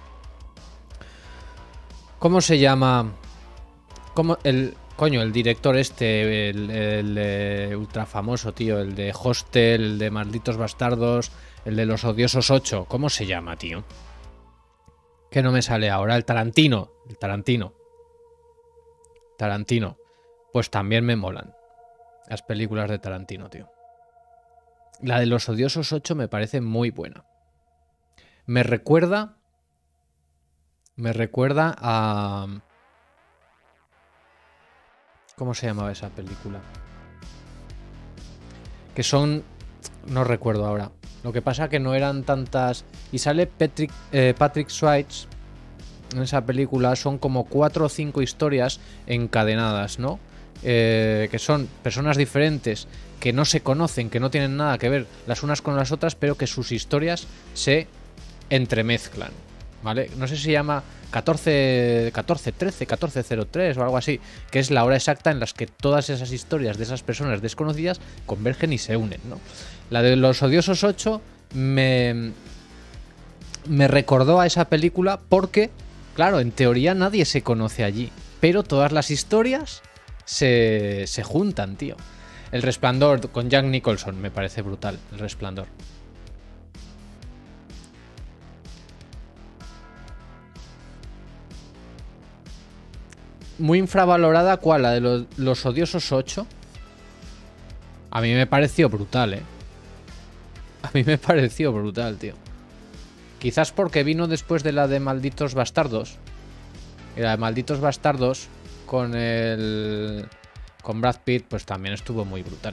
[SPEAKER 1] ¿Cómo se llama? ¿Cómo el... Coño, el director este, el, el, el ultra famoso, tío, el de Hostel, el de Malditos Bastardos, el de Los Odiosos ocho, ¿cómo se llama, tío? Que no me sale ahora, el Tarantino, el Tarantino. Tarantino, pues también me molan las películas de Tarantino, tío. La de Los Odiosos ocho me parece muy buena. Me recuerda, me recuerda a... ¿Cómo se llamaba esa película? Que son... No recuerdo ahora. Lo que pasa que no eran tantas... Y sale Patrick, eh, Patrick Swayze en esa película. Son como cuatro o cinco historias encadenadas, ¿no? Eh, que son personas diferentes, que no se conocen, que no tienen nada que ver las unas con las otras, pero que sus historias se entremezclan, ¿vale? No sé si se llama... catorce, catorce, trece, catorce cero tres o algo así, que es la hora exacta en las que todas esas historias de esas personas desconocidas convergen y se unen, ¿no? La de Los Odiosos ocho me, me recordó a esa película porque, claro, en teoría nadie se conoce allí, pero todas las historias se, se juntan, tío. El Resplandor con Jack Nicholson me parece brutal, El Resplandor. Muy infravalorada, ¿cuál? La de los, los Odiosos ocho. A mí me pareció brutal, ¿eh? A mí me pareció brutal, tío. Quizás porque vino después de la de Malditos Bastardos. Y la de Malditos Bastardos con el... con Brad Pitt, pues también estuvo muy brutal.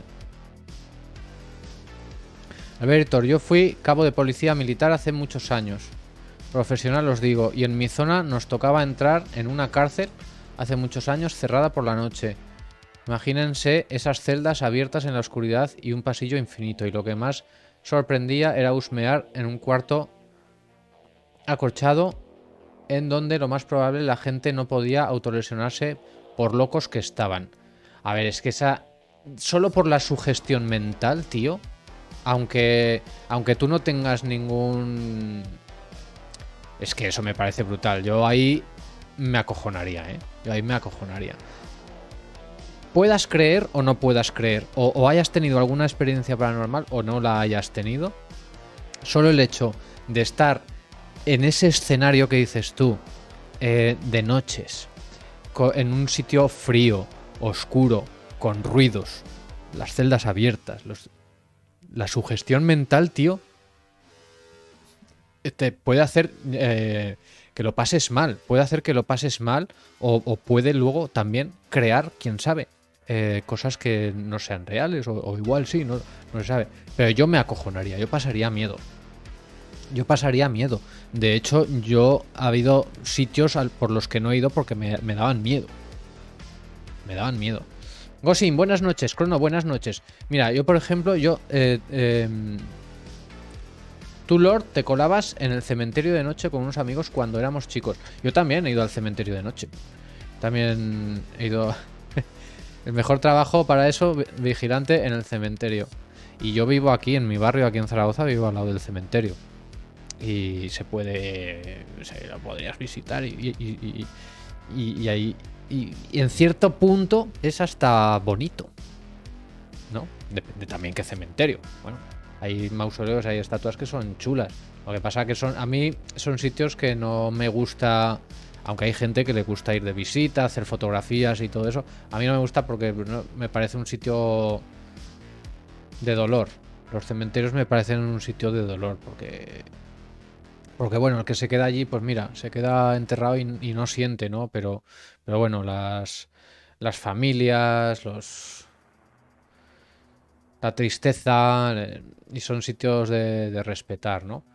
[SPEAKER 1] Alberto, yo fui cabo de policía militar hace muchos años. Profesional os digo. Y en mi zona nos tocaba entrar en una cárcel hace muchos años, cerrada por la noche. Imagínense esas celdas abiertas en la oscuridad y un pasillo infinito. Y lo que más sorprendía era husmear en un cuarto acolchado en donde lo más probable la gente no podía autolesionarse por locos que estaban. A ver, es que esa... Solo por la sugestión mental, tío. Aunque, aunque tú no tengas ningún... Es que eso me parece brutal. Yo ahí me acojonaría, ¿eh? Yo ahí me acojonaría. Puedas creer o no puedas creer, o, o hayas tenido alguna experiencia paranormal o no la hayas tenido, solo el hecho de estar en ese escenario que dices tú, eh, de noches, en un sitio frío, oscuro, con ruidos, las celdas abiertas, los, la sugestión mental, tío, te puede hacer... Eh, que lo pases mal, puede hacer que lo pases mal o, o puede luego también crear, quién sabe, eh, cosas que no sean reales o, o igual sí, no, no se sabe. Pero yo me acojonaría, yo pasaría miedo. Yo pasaría miedo. De hecho, yo ha habido sitios al, por los que no he ido porque me, me daban miedo. Me daban miedo. Gosin, buenas noches. Crono, buenas noches. Mira, yo por ejemplo, yo... Eh, eh, tú, Lord, te colabas en el cementerio de noche con unos amigos cuando éramos chicos. Yo también he ido al cementerio de noche. También he ido... El mejor trabajo para eso, vigilante en el cementerio. Y yo vivo aquí, en mi barrio, aquí en Zaragoza, vivo al lado del cementerio. Y se puede... Se lo podrías visitar y, y, y, y, y ahí... Y, y en cierto punto es hasta bonito, ¿no? Depende también qué cementerio. Bueno, hay mausoleos, hay estatuas que son chulas. Lo que pasa que son... A mí son sitios que no me gusta... Aunque hay gente que le gusta ir de visita, hacer fotografías y todo eso. A mí no me gusta porque no, me parece un sitio de dolor. Los cementerios me parecen un sitio de dolor porque... Porque bueno, el que se queda allí, pues mira, se queda enterrado y, y no siente, ¿no? Pero, pero bueno, las, las familias, los... La tristeza... Eh, y son sitios de, de respetar, ¿no?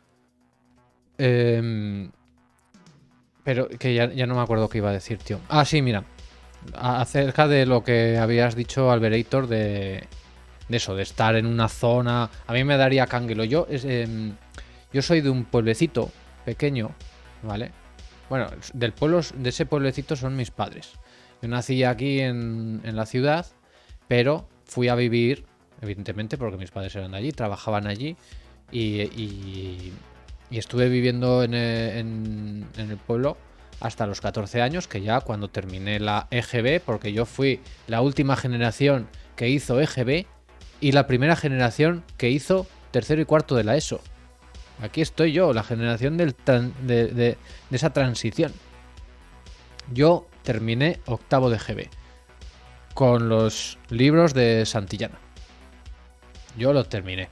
[SPEAKER 1] Eh... Pero que ya, ya no me acuerdo qué iba a decir, tío. Ah, sí, mira. Acerca de lo que habías dicho, Alberator, de, de eso, de estar en una zona... A mí me daría cánguelo. Yo, es, eh, yo soy de un pueblecito pequeño, ¿vale? Bueno, del pueblo, de ese pueblecito son mis padres. Yo nací aquí en, en la ciudad, pero fui a vivir, evidentemente, porque mis padres eran de allí, trabajaban allí y... y Y estuve viviendo en el, en, en el pueblo hasta los catorce años, que ya cuando terminé la E G B, porque yo fui la última generación que hizo E G B y la primera generación que hizo tercero y cuarto de la ESO. Aquí estoy yo, la generación del de, de, de esa transición. Yo terminé octavo de E G B con los libros de Santillana. Yo los terminé.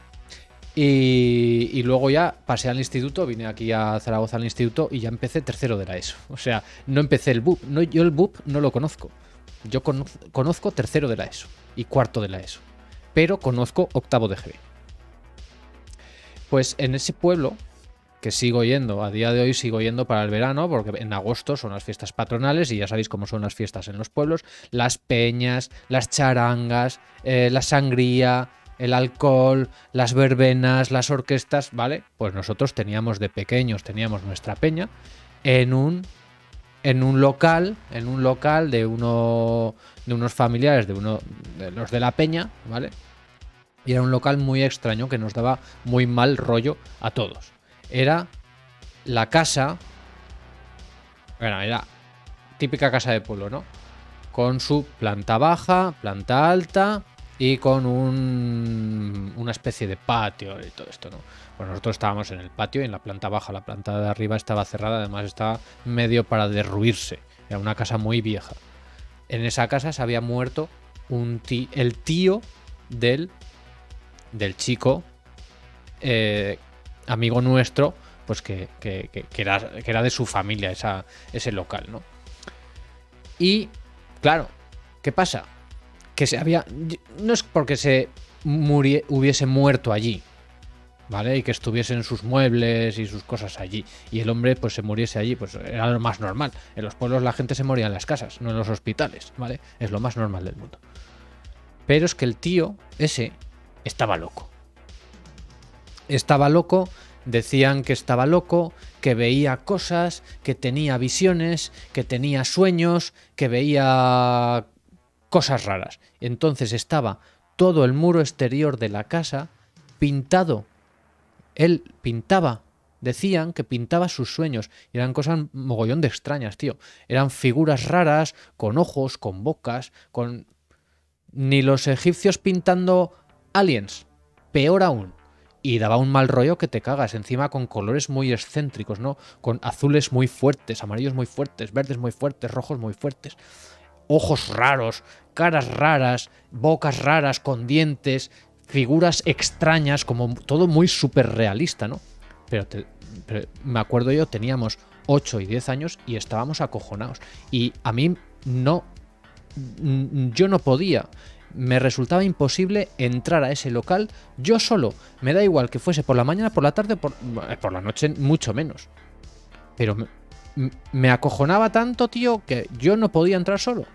[SPEAKER 1] Y, y luego ya pasé al instituto, vine aquí a Zaragoza al instituto y ya empecé tercero de la ESO. O sea, no empecé el B U P. No, yo el B U P no lo conozco. Yo conozco, conozco tercero de la ESO y cuarto de la ESO. Pero conozco octavo de G B. Pues en ese pueblo, que sigo yendo, a día de hoy sigo yendo para el verano, porque en agosto son las fiestas patronales y ya sabéis cómo son las fiestas en los pueblos. Las peñas, las charangas, eh, la sangría... el alcohol, las verbenas, las orquestas, ¿vale? Pues nosotros teníamos de pequeños, teníamos nuestra peña en un en un local, en un local de uno de unos familiares de uno de los de la peña, ¿vale? Y era un local muy extraño que nos daba muy mal rollo a todos. Era la casa, bueno, era típica casa de pueblo, ¿no? Con su planta baja, planta alta y con un, una especie de patio y todo esto, ¿no? Pues nosotros estábamos en el patio y en la planta baja. La planta de arriba estaba cerrada, además estaba medio para derruirse. Era una casa muy vieja. En esa casa se había muerto un tí, el tío del, del chico, eh, amigo nuestro, pues que, que, que, que, era, que era de su familia, esa, ese local, ¿no? Y, claro, ¿qué pasa? Que se había... No es porque se murie, hubiese muerto allí, ¿vale? Y que estuviesen sus muebles y sus cosas allí. Y el hombre pues se muriese allí, pues era lo más normal. En los pueblos la gente se moría en las casas, no en los hospitales, ¿vale? Es lo más normal del mundo. Pero es que el tío ese estaba loco. Estaba loco, decían que estaba loco, que veía cosas, que tenía visiones, que tenía sueños, que veía... cosas raras. Entonces estaba todo el muro exterior de la casa pintado. Él pintaba. Decían que pintaba sus sueños. Y eran cosas mogollón de extrañas, tío. Eran figuras raras, con ojos, con bocas, con... Ni los egipcios pintando aliens. Peor aún. Y daba un mal rollo que te cagas. Encima con colores muy excéntricos, ¿no? Con azules muy fuertes, amarillos muy fuertes, verdes muy fuertes, rojos muy fuertes. Ojos raros, caras raras, bocas raras con dientes, figuras extrañas, como todo muy súper realista, ¿no? Pero, te, pero me acuerdo yo, teníamos ocho y diez años y estábamos acojonados. Y a mí no... Yo no podía. Me resultaba imposible entrar a ese local yo solo. Me da igual que fuese por la mañana, por la tarde, por, por la noche, mucho menos. Pero... Me, me acojonaba tanto, tío, que yo no podía entrar solo.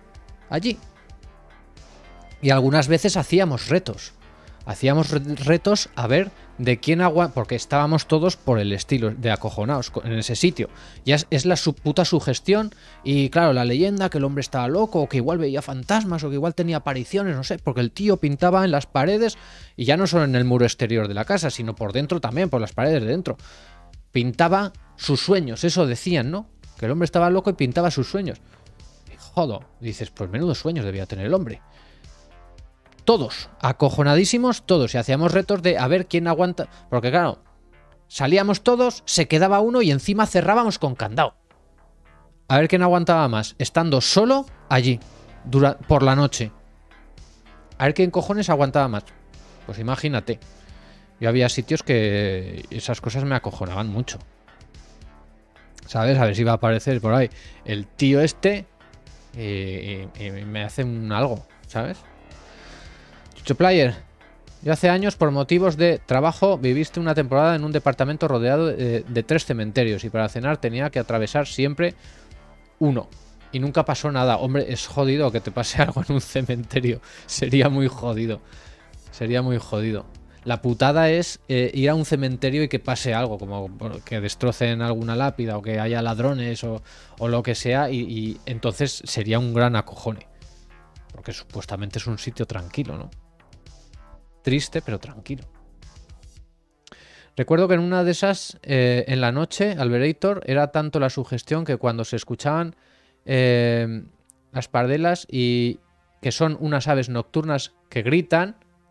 [SPEAKER 1] allí. Y algunas veces hacíamos retos. Hacíamos retos a ver de quién aguanta, porque estábamos todos por el estilo de acojonados en ese sitio. Ya es, es la su puta sugestión y claro, la leyenda que el hombre estaba loco o que igual veía fantasmas o que igual tenía apariciones, no sé, porque el tío pintaba en las paredes y ya no solo en el muro exterior de la casa, sino por dentro también, por las paredes de dentro. Pintaba sus sueños, eso decían, ¿no? Que el hombre estaba loco y pintaba sus sueños. Y jodo, dices, pues menudos sueños debía tener el hombre. Todos, acojonadísimos todos, y hacíamos retos de a ver quién aguanta, porque claro, salíamos todos, se quedaba uno y encima cerrábamos con candado. A ver quién aguantaba más, estando solo allí, dura, por la noche. A ver quién cojones aguantaba más. Pues imagínate, yo había sitios que esas cosas me acojonaban mucho. ¿Sabes? A ver si va a aparecer por ahí el tío este y, y, y me hace un algo, ¿sabes? Player, yo hace años por motivos de trabajo viviste una temporada en un departamento rodeado de, de tres cementerios y para cenar tenía que atravesar siempre uno y nunca pasó nada. Hombre, es jodido que te pase algo en un cementerio, sería muy jodido, sería muy jodido. La putada es eh, ir a un cementerio y que pase algo, como que destrocen alguna lápida o que haya ladrones o, o lo que sea y, y entonces sería un gran acojone, porque supuestamente es un sitio tranquilo, ¿no? Triste, pero tranquilo. Recuerdo que en una de esas, eh, en la noche, Alberator, era tanto la sugestión que cuando se escuchaban eh, las pardelas, y que son unas aves nocturnas que gritan,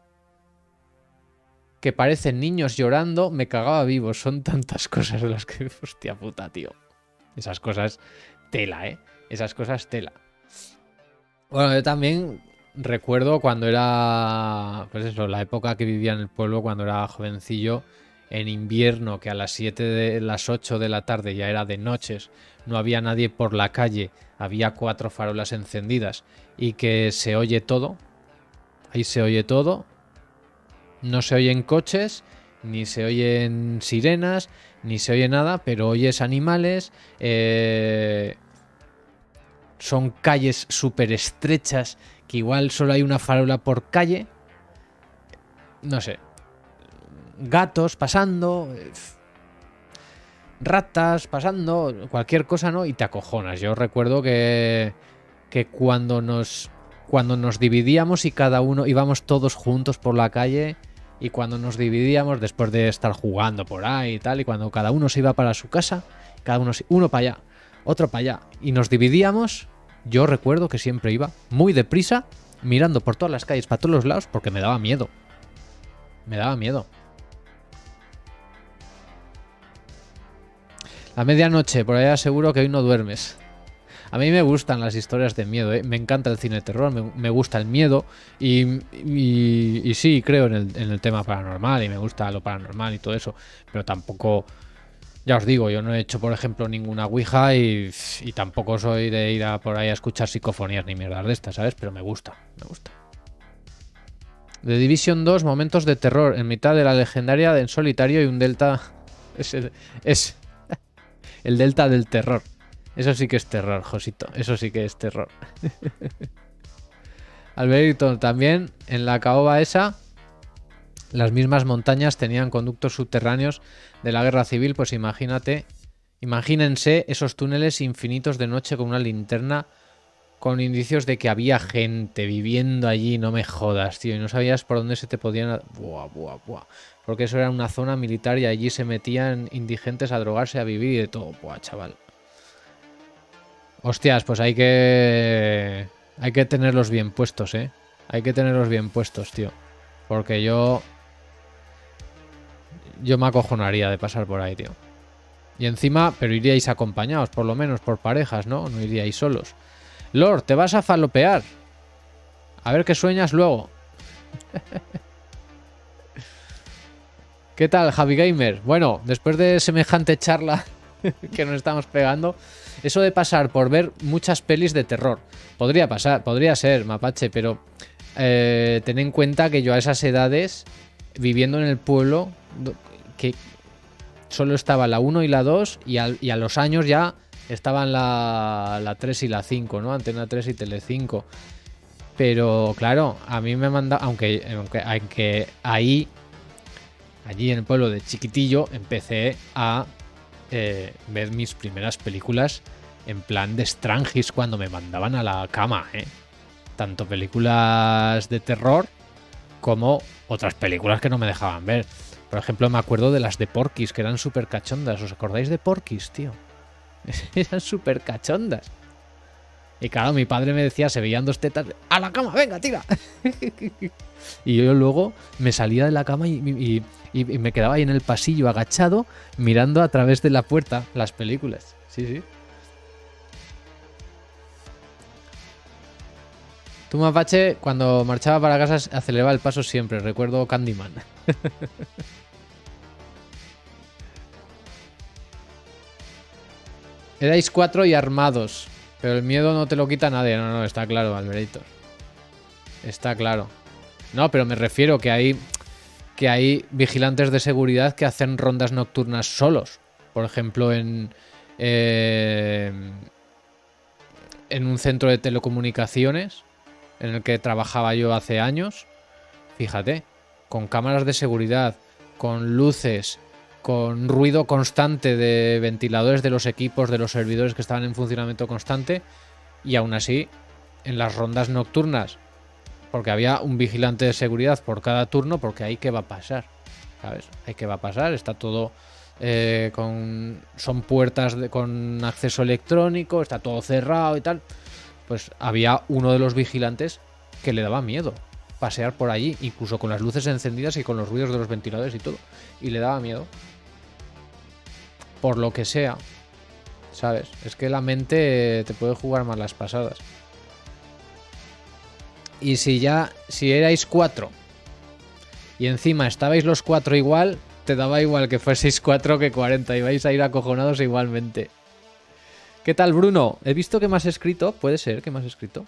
[SPEAKER 1] que parecen niños llorando, me cagaba vivo. Son tantas cosas de las que... Hostia puta, tío. Esas cosas tela, ¿eh? Esas cosas tela. Bueno, yo también... Recuerdo cuando era, pues eso, la época que vivía en el pueblo, cuando era jovencillo, en invierno, que a las siete de las ocho de la tarde ya era de noches, no había nadie por la calle, había cuatro farolas encendidas y que se oye todo, ahí se oye todo, no se oyen coches, ni se oyen sirenas, ni se oye nada, pero oyes animales, eh, son calles súper estrechas, que igual solo hay una farola por calle, no sé, gatos pasando, ratas pasando, cualquier cosa, ¿no? Y te acojonas. Yo recuerdo que, que cuando nos cuando nos dividíamos y cada uno íbamos todos juntos por la calle, y cuando nos dividíamos después de estar jugando por ahí y tal, y cuando cada uno se iba para su casa, cada uno uno para allá, otro para allá, y nos dividíamos. Yo recuerdo que siempre iba muy deprisa, mirando por todas las calles, para todos los lados, porque me daba miedo. Me daba miedo. La medianoche, por allá seguro que hoy no duermes. A mí me gustan las historias de miedo, ¿eh? Me encanta el cine de terror, me, me gusta el miedo y, y, y sí, creo en el, en el tema paranormal y me gusta lo paranormal y todo eso, pero tampoco... Ya os digo, yo no he hecho, por ejemplo, ninguna ouija y, y tampoco soy de ir a por ahí a escuchar psicofonías ni mierdas de estas, ¿sabes? Pero me gusta, me gusta. The Division dos, momentos de terror. En mitad de la legendaria en solitario y un delta... Es el, es el delta del terror. Eso sí que es terror, Josito. Eso sí que es terror. Alberto, también en la caoba esa... Las mismas montañas tenían conductos subterráneos de la guerra civil, pues imagínate, imagínense esos túneles infinitos de noche con una linterna con indicios de que había gente viviendo allí, no me jodas, tío, y no sabías por dónde se te podían... Buah, buah, buah. Porque eso era una zona militar y allí se metían indigentes a drogarse, a vivir y de todo. Buah, chaval. Hostias, pues hay que... Hay que tenerlos bien puestos, ¿eh? Hay que tenerlos bien puestos, tío. Porque yo... Yo me acojonaría de pasar por ahí, tío. Y encima, pero iríais acompañados, por lo menos, por parejas, ¿no? No iríais solos. Lord, te vas a falopear. A ver qué sueñas luego. ¿Qué tal, Javi Gamer? Bueno, después de semejante charla que nos estamos pegando, eso de pasar por ver muchas pelis de terror. Podría pasar, podría ser, Mapache, pero eh, ten en cuenta que yo a esas edades, viviendo en el pueblo, que solo estaba la uno y la dos, y, al, y a los años ya estaban la, la tres y la cinco, ¿no? Antena tres y Telecinco. Pero claro, a mí me manda, aunque, aunque, aunque ahí, allí en el pueblo de Chiquitillo, empecé a eh, ver mis primeras películas en plan de Strangis cuando me mandaban a la cama, ¿eh? Tanto películas de terror como otras películas que no me dejaban ver. Por ejemplo, me acuerdo de las de Porky's, que eran súper cachondas. ¿Os acordáis de Porky's, tío? Eran súper cachondas. Y claro, mi padre me decía, se veían dos tetas, ¡a la cama, venga, tira! Y yo luego me salía de la cama y, y, y, y me quedaba ahí en el pasillo agachado, mirando a través de la puerta las películas. Sí, sí. Tú, Mapache, cuando marchaba para casa aceleraba el paso siempre. Recuerdo Candyman. Erais cuatro y armados. Pero el miedo no te lo quita nadie. No, no, está claro, Alberito. Está claro. No, pero me refiero que hay, que hay vigilantes de seguridad que hacen rondas nocturnas solos. Por ejemplo, en... Eh, en un centro de telecomunicaciones en el que trabajaba yo hace años, fíjate, con cámaras de seguridad, con luces, con ruido constante de ventiladores de los equipos, de los servidores que estaban en funcionamiento constante, y aún así, en las rondas nocturnas, porque había un vigilante de seguridad por cada turno, porque ahí qué va a pasar, ¿sabes? Ahí qué va a pasar, está todo... Eh, con son puertas de, con acceso electrónico, está todo cerrado y tal. Pues había uno de los vigilantes que le daba miedo pasear por allí, incluso con las luces encendidas y con los ruidos de los ventiladores y todo, y le daba miedo por lo que sea, ¿sabes? Es que la mente te puede jugar malas pasadas. Y si ya si erais cuatro y encima estabais los cuatro igual, te daba igual que fueseis cuatro que cuarenta, y vais a ir acojonados igualmente. ¿Qué tal, Bruno? He visto que me has escrito. ¿Puede ser que me has escrito?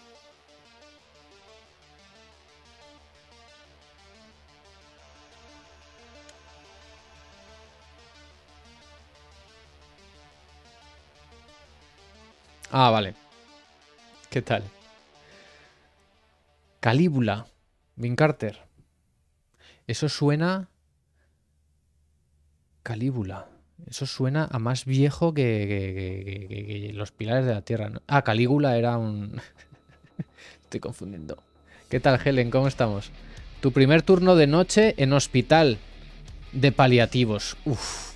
[SPEAKER 1] Ah, vale. ¿Qué tal? Calígula. Vin Carter. Eso suena... Calígula. Eso suena a más viejo que, que, que, que, que los pilares de la tierra, ¿no? Ah, Calígula era un... Estoy confundiendo. ¿Qué tal, Helen? ¿Cómo estamos? Tu primer turno de noche en hospital de paliativos. Uf.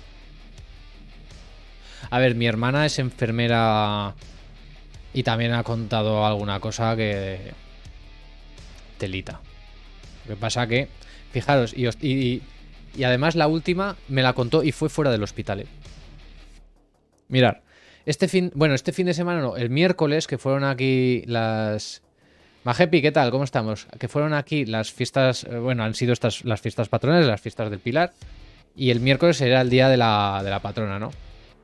[SPEAKER 1] A ver, mi hermana es enfermera y también ha contado alguna cosa que... Telita. Lo que pasa que, fijaros, y, y, y además la última me la contó y fue fuera del hospital, ¿eh? Mirad, este fin, bueno, este fin de semana no, el miércoles que fueron aquí las... Majepi, ¿qué tal? ¿Cómo estamos? Que fueron aquí las fiestas, bueno, han sido estas las fiestas patronales, las fiestas del Pilar, y el miércoles era el día de la, de la patrona, ¿no?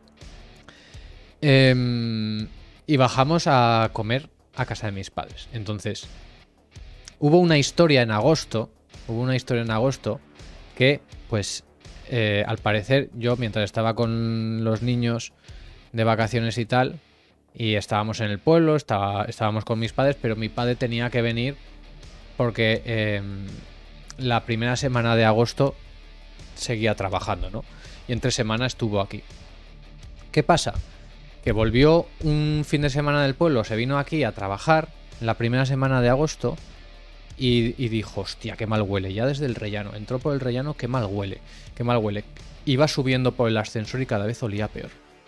[SPEAKER 1] Eh, y bajamos a comer a casa de mis padres. Entonces, hubo una historia en agosto, hubo una historia en agosto que, pues, eh, al parecer, yo mientras estaba con los niños de vacaciones y tal, y estábamos en el pueblo, estaba, estábamos con mis padres, pero mi padre tenía que venir porque eh, la primera semana de agosto seguía trabajando, ¿no? Y entre semana estuvo aquí. ¿Qué pasa? Que volvió un fin de semana del pueblo, se vino aquí a trabajar la primera semana de agosto y, y dijo, hostia, qué mal huele, ya desde el rellano, entró por el rellano, qué mal huele, qué mal huele. Iba subiendo por el ascensor y cada vez olía peor.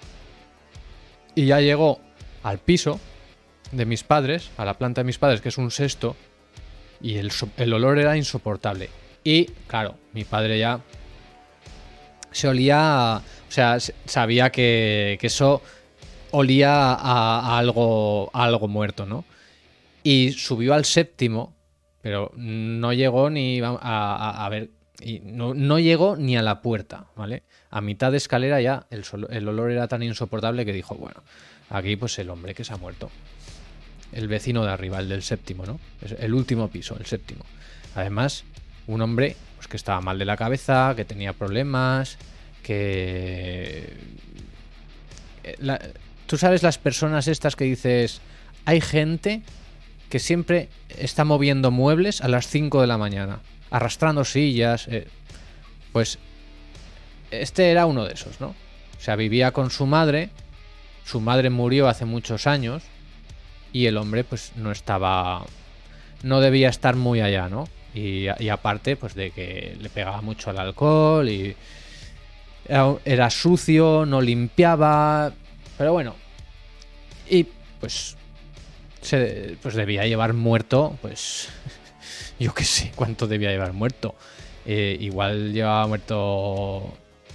[SPEAKER 1] Y ya llegó al piso de mis padres, a la planta de mis padres, que es un sexto, y el, el olor era insoportable. Y, claro, mi padre ya se olía, o sea, sabía que, que eso olía a, a, algo, a algo muerto, ¿no? Y subió al séptimo, pero no llegó ni a, a, a ver, y no, no llegó ni a la puerta, ¿vale? A mitad de escalera ya el, sol, el olor era tan insoportable que dijo, bueno, aquí pues el hombre que se ha muerto. El vecino de arriba, el del séptimo, ¿no? El último piso, el séptimo. Además, un hombre pues, que estaba mal de la cabeza, que tenía problemas, que... La... tú sabes las personas estas que dices, hay gente que siempre está moviendo muebles a las cinco de la mañana, arrastrando sillas, eh, pues este era uno de esos, ¿no? O sea, vivía con su madre, su madre murió hace muchos años y el hombre pues no estaba, no debía estar muy allá, ¿no? Y, y aparte pues de que le pegaba mucho al alcohol y era, era sucio, no limpiaba, pero bueno, y pues se pues debía llevar muerto, pues yo qué sé cuánto debía llevar muerto. Eh, igual llevaba muerto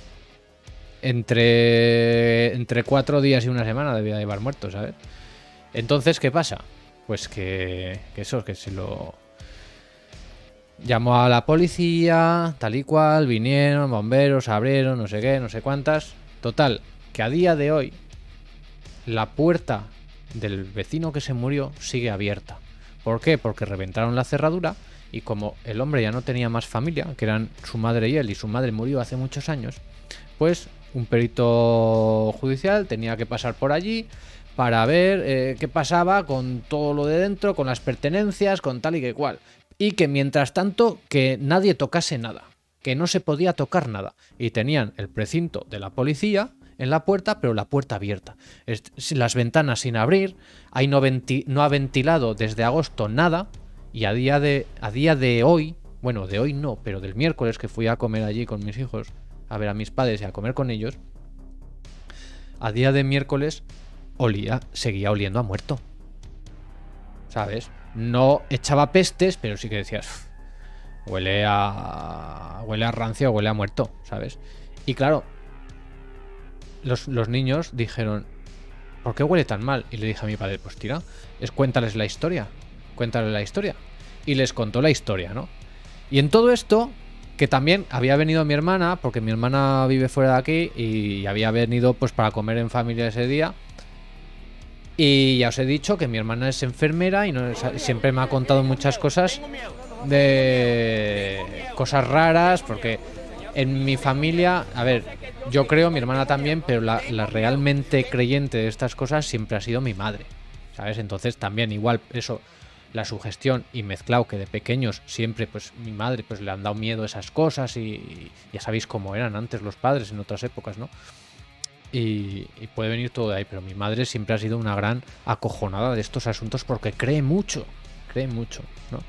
[SPEAKER 1] entre entre cuatro días y una semana, debía llevar muerto, ¿sabes? Entonces, ¿qué pasa? Pues que, que eso, que se lo llamó a la policía, tal y cual, vinieron, bomberos, abrieron, no sé qué, no sé cuántas. Total, que a día de hoy la puerta del vecino que se murió sigue abierta. ¿Por qué? Porque reventaron la cerradura y como el hombre ya no tenía más familia, que eran su madre y él, y su madre murió hace muchos años, pues un perito judicial tenía que pasar por allí para ver eh, qué pasaba con todo lo de dentro, con las pertenencias, con tal y que cual. Y que mientras tanto que nadie tocase nada, que no se podía tocar nada. Y tenían el precinto de la policía en la puerta, pero la puerta abierta. Las ventanas sin abrir, ahí no, venti no ha ventilado desde agosto nada, y a día, de, a día de hoy, bueno, de hoy no, pero del miércoles que fui a comer allí con mis hijos, a ver a mis padres y a comer con ellos, a día de miércoles olía, seguía oliendo a muerto. ¿Sabes? No echaba pestes, pero sí que decías, huele a huele a rancio, huele a muerto, ¿sabes? Y claro, los, los niños dijeron, ¿por qué huele tan mal? Y le dije a mi padre, pues tira, es cuéntales la historia, cuéntales la historia. Y les contó la historia, ¿no? Y en todo esto, que también había venido mi hermana, porque mi hermana vive fuera de aquí y había venido pues para comer en familia ese día. Y ya os he dicho que mi hermana es enfermera y no, siempre me ha contado muchas cosas de cosas raras, porque en mi familia, a ver, yo creo, mi hermana también, pero la, la realmente creyente de estas cosas siempre ha sido mi madre, ¿sabes? Entonces también igual eso, la sugestión y mezclado que de pequeños siempre pues mi madre pues le han dado miedo a esas cosas y, y ya sabéis cómo eran antes los padres en otras épocas, ¿no? Y, y puede venir todo de ahí, pero mi madre siempre ha sido una gran acojonada de estos asuntos porque cree mucho, cree mucho, ¿no?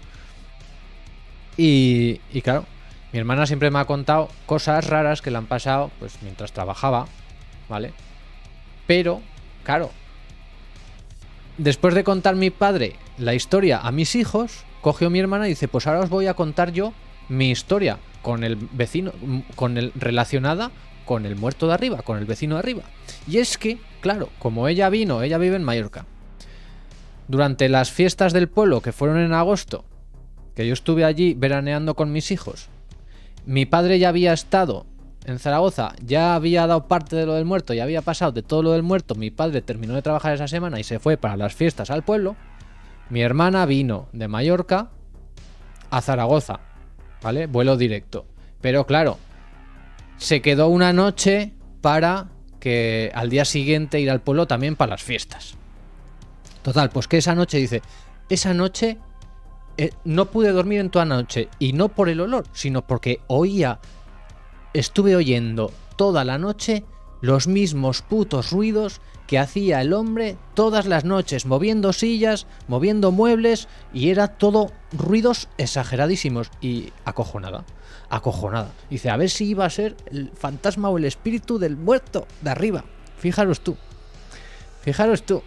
[SPEAKER 1] Y, y claro, mi hermana siempre me ha contado cosas raras que le han pasado pues mientras trabajaba, ¿vale? Pero, claro, después de contar mi padre la historia a mis hijos, cogió mi hermana y dice, pues ahora os voy a contar yo mi historia con el vecino, con el relacionada con el muerto de arriba, con el vecino de arriba. Y es que, claro, como ella vino, ella vive en Mallorca, durante las fiestas del pueblo que fueron en agosto, que yo estuve allí veraneando con mis hijos, mi padre ya había estado en Zaragoza, ya había dado parte de lo del muerto, ya había pasado de todo lo del muerto, mi padre terminó de trabajar esa semana y se fue para las fiestas al pueblo, mi hermana vino de Mallorca a Zaragoza, ¿vale? Vuelo directo. Pero claro, se quedó una noche para que al día siguiente ir al pueblo también para las fiestas. Total, pues que esa noche dice, esa noche eh, no pude dormir en toda la noche, y no por el olor, sino porque oía, estuve oyendo toda la noche los mismos putos ruidos que hacía el hombre todas las noches, moviendo sillas, moviendo muebles, y era todo ruidos exageradísimos. Y acojonada, acojonada. Dice, a ver si iba a ser el fantasma o el espíritu del muerto de arriba. Fijaros tú, fijaros tú.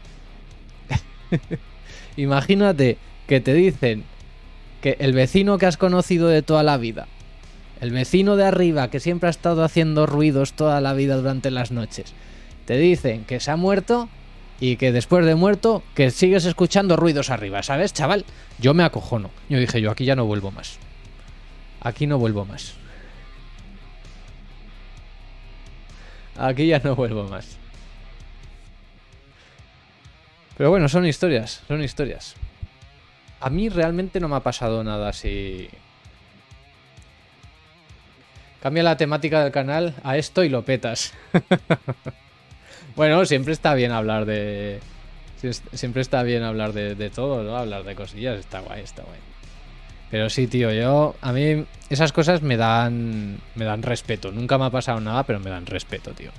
[SPEAKER 1] Imagínate que te dicen que el vecino que has conocido de toda la vida, el vecino de arriba que siempre ha estado haciendo ruidos toda la vida durante las noches, te dicen que se ha muerto y que después de muerto que sigues escuchando ruidos arriba, ¿sabes, chaval? Yo me acojono. Yo dije, yo aquí ya no vuelvo más. Aquí no vuelvo más. Aquí ya no vuelvo más. Pero bueno, son historias, son historias. A mí realmente no me ha pasado nada así. Cambia la temática del canal a esto y lo petas. Bueno, siempre está bien hablar de... Siempre está bien hablar de, de todo, ¿no? Hablar de cosillas, está guay, está guay. Pero sí, tío, yo... A mí esas cosas me dan... Me dan respeto. Nunca me ha pasado nada, pero me dan respeto, tío.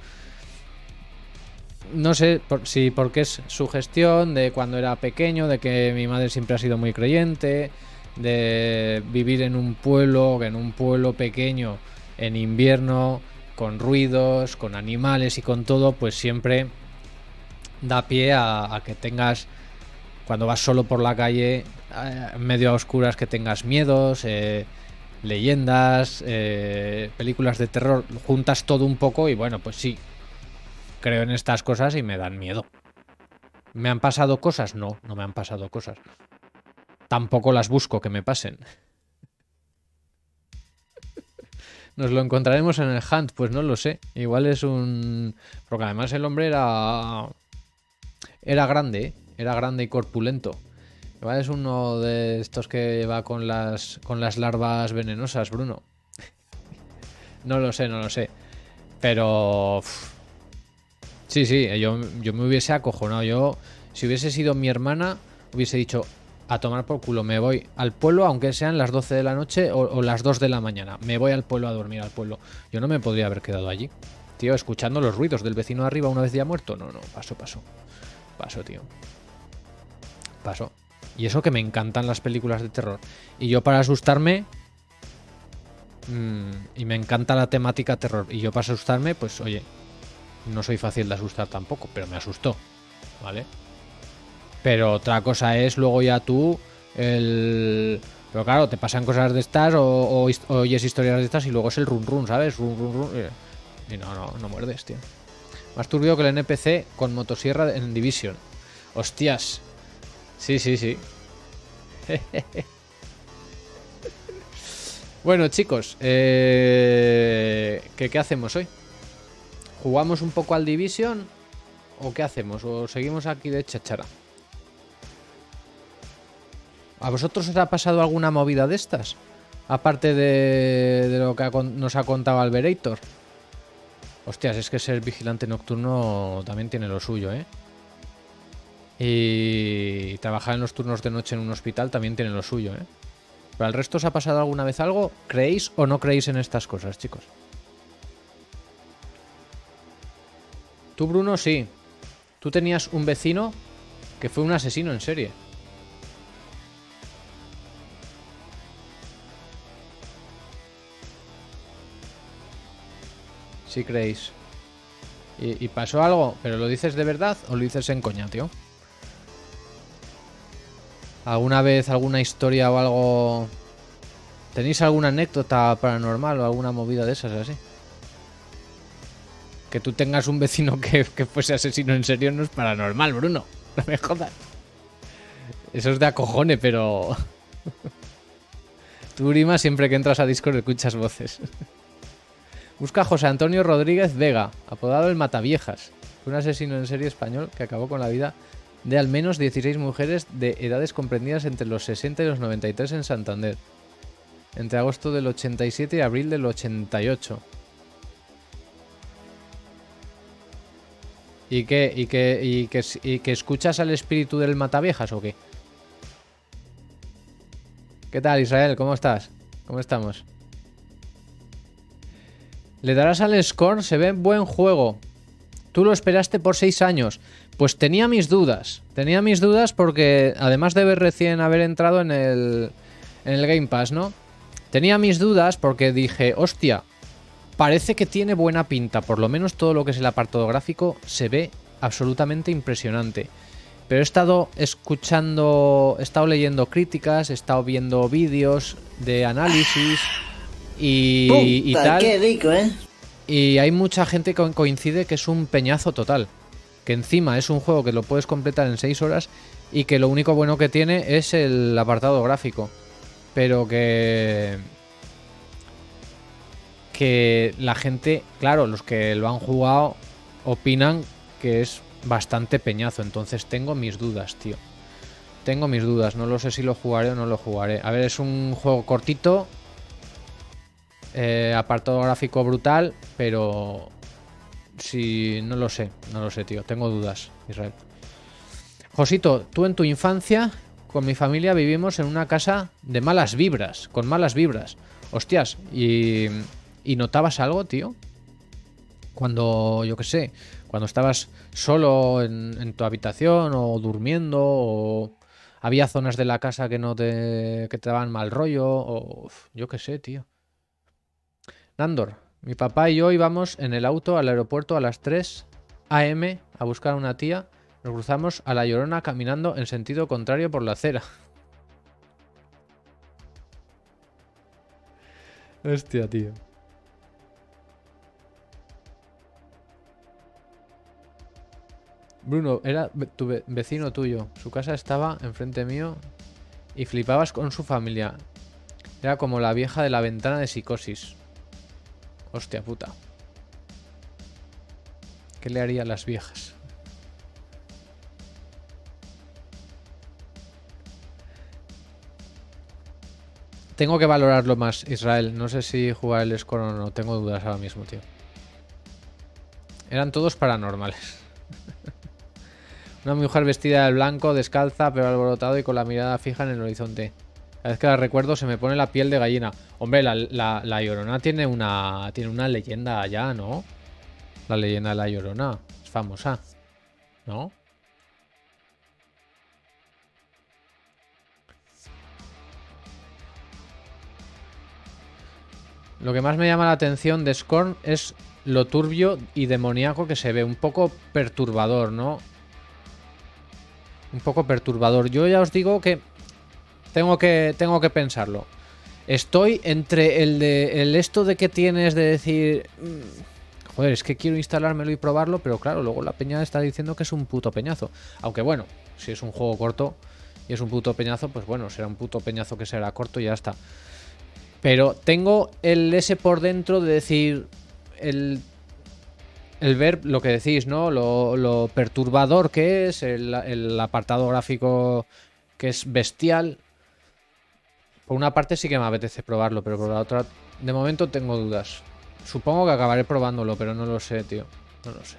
[SPEAKER 1] No sé por, si porque es su gestión de cuando era pequeño, de que mi madre siempre ha sido muy creyente, de vivir en un pueblo, en un pueblo pequeño, en invierno, con ruidos, con animales y con todo, pues siempre da pie a, a que tengas, cuando vas solo por la calle, eh, medio a oscuras, que tengas miedos, eh, leyendas, eh, películas de terror, juntas todo un poco y bueno, pues sí, creo en estas cosas y me dan miedo. ¿Me han pasado cosas? No, no me han pasado cosas. Tampoco las busco que me pasen. ¿Nos lo encontraremos en el Hunt? Pues no lo sé. Igual es un... Porque además el hombre era... Era grande, ¿eh? Era grande y corpulento. Igual es uno de estos que va con las, con las larvas venenosas, Bruno. No lo sé, no lo sé. Pero... Uf. Sí, sí, yo, yo me hubiese acojonado. Yo, si hubiese sido mi hermana, hubiese dicho, a tomar por culo, me voy al pueblo, aunque sean las doce de la noche o, o las dos de la mañana. Me voy al pueblo a dormir al pueblo. Yo no me podría haber quedado allí. Tío, escuchando los ruidos del vecino de arriba una vez ya muerto. No, no, paso, paso. Paso, tío. Paso. Y eso que me encantan las películas de terror. Y yo para asustarme... Mmm, y me encanta la temática terror. Y yo para asustarme, pues oye... No soy fácil de asustar tampoco, pero me asustó, ¿vale? Pero otra cosa es luego ya tú, el... Pero claro, te pasan cosas de estas o, o, o oyes historias de estas y luego es el run run, ¿sabes? Run run run. Y no, no, no muerdes, tío. Más turbio que el N P C con motosierra en Division. Hostias. Sí, sí, sí. Bueno, chicos, eh... ¿qué, ¿qué hacemos hoy? ¿Jugamos un poco al Division? ¿O qué hacemos? ¿O seguimos aquí de chachara? ¿A vosotros os ha pasado alguna movida de estas? Aparte de, de lo que ha, nos ha contado Alberator. Hostias, es que ser vigilante nocturno también tiene lo suyo, ¿eh? Y trabajar en los turnos de noche en un hospital también tiene lo suyo, ¿eh? ¿Pero al resto os ha pasado alguna vez algo? ¿Creéis o no creéis en estas cosas, chicos? Tú, Bruno, sí. Tú tenías un vecino que fue un asesino en serie. Sí creéis. ¿Y, y pasó algo? ¿Pero lo dices de verdad o lo dices en coña, tío? ¿Alguna vez alguna historia o algo? ¿Tenéis alguna anécdota paranormal o alguna movida de esas así? Que tú tengas un vecino que, que fuese asesino en serio no es paranormal, Bruno. No me jodas. Eso es de acojone, pero... Tú, Urima, siempre que entras a Discord escuchas voces. Busca a José Antonio Rodríguez Vega, apodado el Mataviejas. Fue un asesino en serie español que acabó con la vida de al menos dieciséis mujeres de edades comprendidas entre los sesenta y los noventa y tres en Santander. Entre agosto del ochenta y siete y abril del ochenta y ocho. ¿Y qué? ¿Y que, y, que, ¿Y que escuchas al espíritu del Mataviejas o qué? ¿Qué tal, Israel? ¿Cómo estás? ¿Cómo estamos? Le darás al Scorn, se ve buen juego. Tú lo esperaste por seis años. Pues tenía mis dudas. Tenía mis dudas porque, además de ver recién haber entrado en el, en el Game Pass, ¿no? Tenía mis dudas porque dije, hostia, parece que tiene buena pinta. Por lo menos todo lo que es el apartado gráfico se ve absolutamente impresionante. Pero he estado escuchando, he estado leyendo críticas, he estado viendo vídeos de análisis y, y tal.
[SPEAKER 2] Qué rico, ¿eh?
[SPEAKER 1] Y hay mucha gente que coincide que es un peñazo total. Que encima es un juego que lo puedes completar en seis horas y que lo único bueno que tiene es el apartado gráfico. Pero que... Que la gente, claro, los que lo han jugado opinan que es bastante peñazo. Entonces tengo mis dudas, tío. Tengo mis dudas. No lo sé si lo jugaré o no lo jugaré. A ver, es un juego cortito. Eh, apartado gráfico brutal, pero si no lo sé, no lo sé, tío. Tengo dudas, Israel. Josito, tú en tu infancia, con mi familia vivimos en una casa de malas vibras, con malas vibras. Hostias, ¿y, y notabas algo, tío? Cuando, yo qué sé, cuando estabas solo en, en tu habitación o durmiendo o había zonas de la casa que no te, que te daban mal rollo o uf, yo qué sé, tío. Nandor, mi papá y yo íbamos en el auto al aeropuerto a las tres a eme a buscar a una tía. Nos cruzamos a La Llorona caminando en sentido contrario por la acera. Hostia, tío. Bruno, era ve- tu ve- vecino tuyo. Su casa estaba enfrente mío y flipabas con su familia. Era como la vieja de la ventana de Psicosis. Hostia puta. ¿Qué le haría a las viejas? Tengo que valorarlo más, Israel. No sé si jugar el score o no. Tengo dudas ahora mismo, tío. Eran todos paranormales. Una mujer vestida de blanco, descalza, pero alborotado y con la mirada fija en el horizonte. Cada vez que la recuerdo se me pone la piel de gallina. Hombre, la, la, la Llorona tiene una, tiene una leyenda allá, ¿no? La leyenda de la Llorona. Es famosa, ¿no? Lo que más me llama la atención de Scorn es lo turbio y demoníaco que se ve. Un poco perturbador, ¿no? Un poco perturbador. Yo ya os digo que tengo que, tengo que pensarlo. Estoy entre el de el esto de que tienes de decir... "Mm, joder, es que quiero instalármelo y probarlo", pero claro, luego la peña está diciendo que es un puto peñazo. Aunque bueno, si es un juego corto y es un puto peñazo, pues bueno, será un puto peñazo que será corto y ya está. Pero tengo el ese por dentro de decir... El, el ver lo que decís, ¿no? Lo, lo perturbador que es, el, el apartado gráfico que es bestial. Por una parte sí que me apetece probarlo, pero por la otra, de momento tengo dudas. Supongo que acabaré probándolo, pero no lo sé, tío. No lo sé.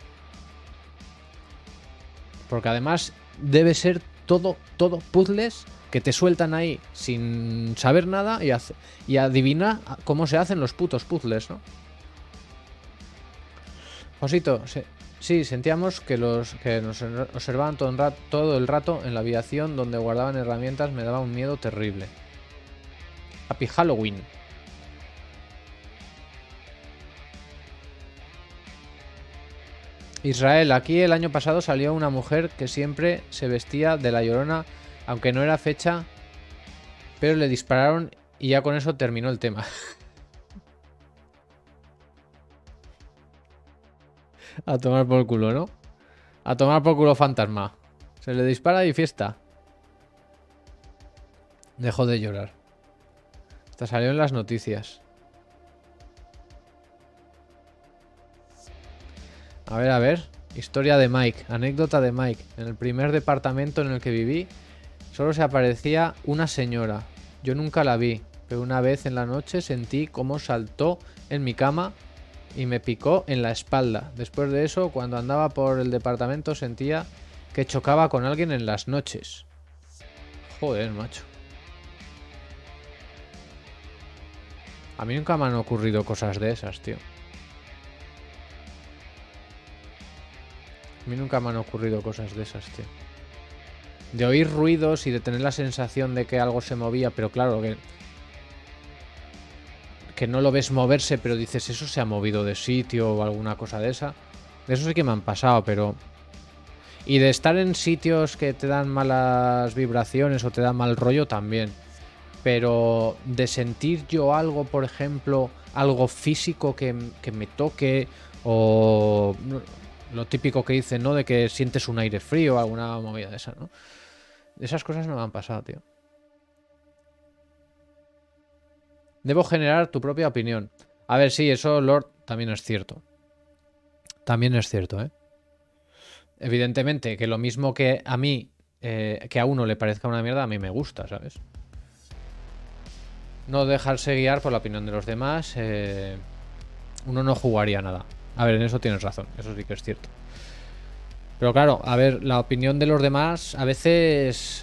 [SPEAKER 1] Porque además debe ser todo, todo puzzles que te sueltan ahí sin saber nada y, hace, y adivina cómo se hacen los putos puzzles, ¿no? Josito, se, sí, sentíamos que los que nos observaban todo el, rato, todo el rato en la habitación donde guardaban herramientas. Me daba un miedo terrible. Happy Halloween. Israel, aquí el año pasado salió una mujer que siempre se vestía de la Llorona, aunque no era fecha, pero le dispararon y ya con eso terminó el tema. A tomar por culo, ¿no? A tomar por culo fantasma. Se le dispara y fiesta. Dejó de llorar. Hasta salió en las noticias. A ver, a ver. Historia de Mike. Anécdota de Mike. En el primer departamento en el que viví, solo se aparecía una señora. Yo nunca la vi, pero una vez en la noche sentí cómo saltó en mi cama y me picó en la espalda. Después de eso, cuando andaba por el departamento, sentía que chocaba con alguien en las noches. Joder, macho. A mí nunca me han ocurrido cosas de esas, tío. A mí nunca me han ocurrido cosas de esas, tío. De oír ruidos y de tener la sensación de que algo se movía, pero claro, que... que no lo ves moverse, pero dices, eso se ha movido de sitio o alguna cosa de esa. De eso sí que me han pasado, pero... Y de estar en sitios que te dan malas vibraciones o te dan mal rollo también. Pero de sentir yo algo, por ejemplo, algo físico que, que me toque o... Lo típico que dicen, ¿no? De que sientes un aire frío o alguna movida de esa, ¿no? Esas cosas no me han pasado, tío. Debo generar tu propia opinión. A ver, sí, eso, Lord, también es cierto. También es cierto, ¿eh? Evidentemente, que lo mismo que a mí, eh, que a uno le parezca una mierda, a mí me gusta, ¿sabes? No dejarse guiar por la opinión de los demás. Eh, uno no jugaría nada A ver, en eso tienes razón, eso sí que es cierto. Pero claro, a ver, la opinión de los demás a veces...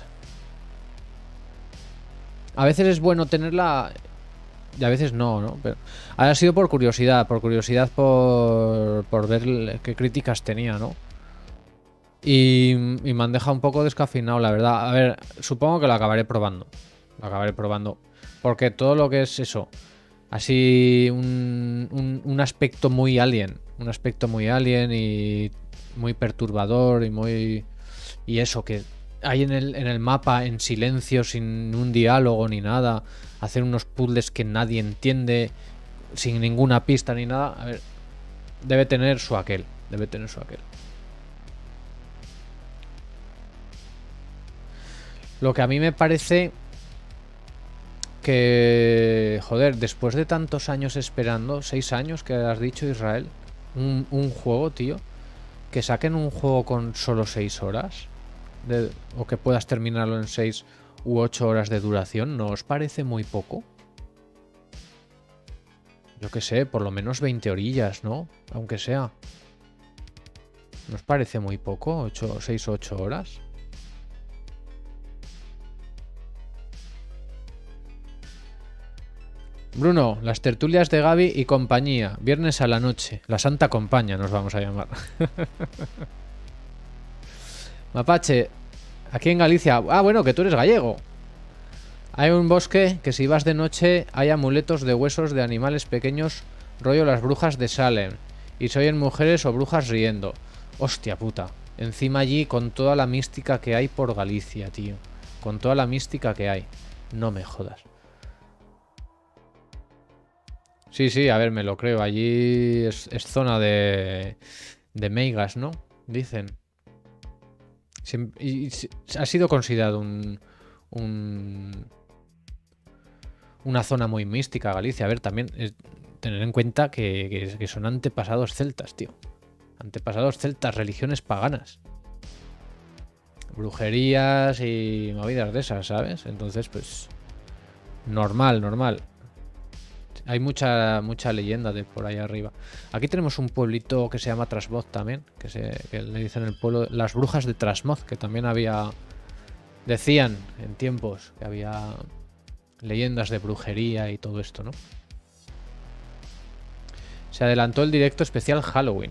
[SPEAKER 1] A veces es bueno tenerla y a veces no, ¿no? Pero ha sido por curiosidad, por curiosidad por, por ver qué críticas tenía, ¿no? Y, y me han dejado un poco descafeinado, la verdad. A ver, supongo que lo acabaré probando. Lo acabaré probando. Porque todo lo que es eso, así un, un, un aspecto muy alien. Un aspecto muy alien y muy perturbador y muy... Y eso, que hay en el, en el mapa en silencio, sin un diálogo ni nada. Hacer unos puzzles que nadie entiende, sin ninguna pista ni nada. A ver, debe tener su aquel. Debe tener su aquel. Lo que a mí me parece que, joder, después de tantos años esperando, seis años que has dicho, Israel, un, un juego, tío, que saquen un juego con solo seis horas, de, o que puedas terminarlo en seis u ocho horas de duración, ¿no os parece muy poco? Yo qué sé, por lo menos veinte orillas, ¿no? Aunque sea. ¿No os parece muy poco? ocho, seis o ocho horas. Bruno, las tertulias de Gaby y compañía, viernes a la noche, la Santa Compañía nos vamos a llamar. Mapache, aquí en Galicia, ah bueno, que tú eres gallego. Hay un bosque que si vas de noche hay amuletos de huesos de animales pequeños, rollo las brujas de Salem, y se oyen mujeres o brujas riendo. Hostia puta, encima allí con toda la mística que hay por Galicia, tío. Con toda la mística que hay, no me jodas. Sí, sí, a ver, me lo creo. Allí es, es zona de, de meigas, ¿no? Dicen. Y, y, ha sido considerado un, un, una zona muy mística, Galicia. A ver, también es, tener en cuenta que, que, que son antepasados celtas, tío. Antepasados celtas, religiones paganas. Brujerías y movidas de esas, ¿sabes? Entonces, pues... Normal, normal. Hay mucha mucha leyenda de por ahí arriba. Aquí tenemos un pueblito que se llama Trasmoz también, que, se, que le dicen el pueblo, las brujas de Trasmoz, que también había, decían en tiempos que había leyendas de brujería y todo esto, ¿no? Se adelantó el directo especial Halloween.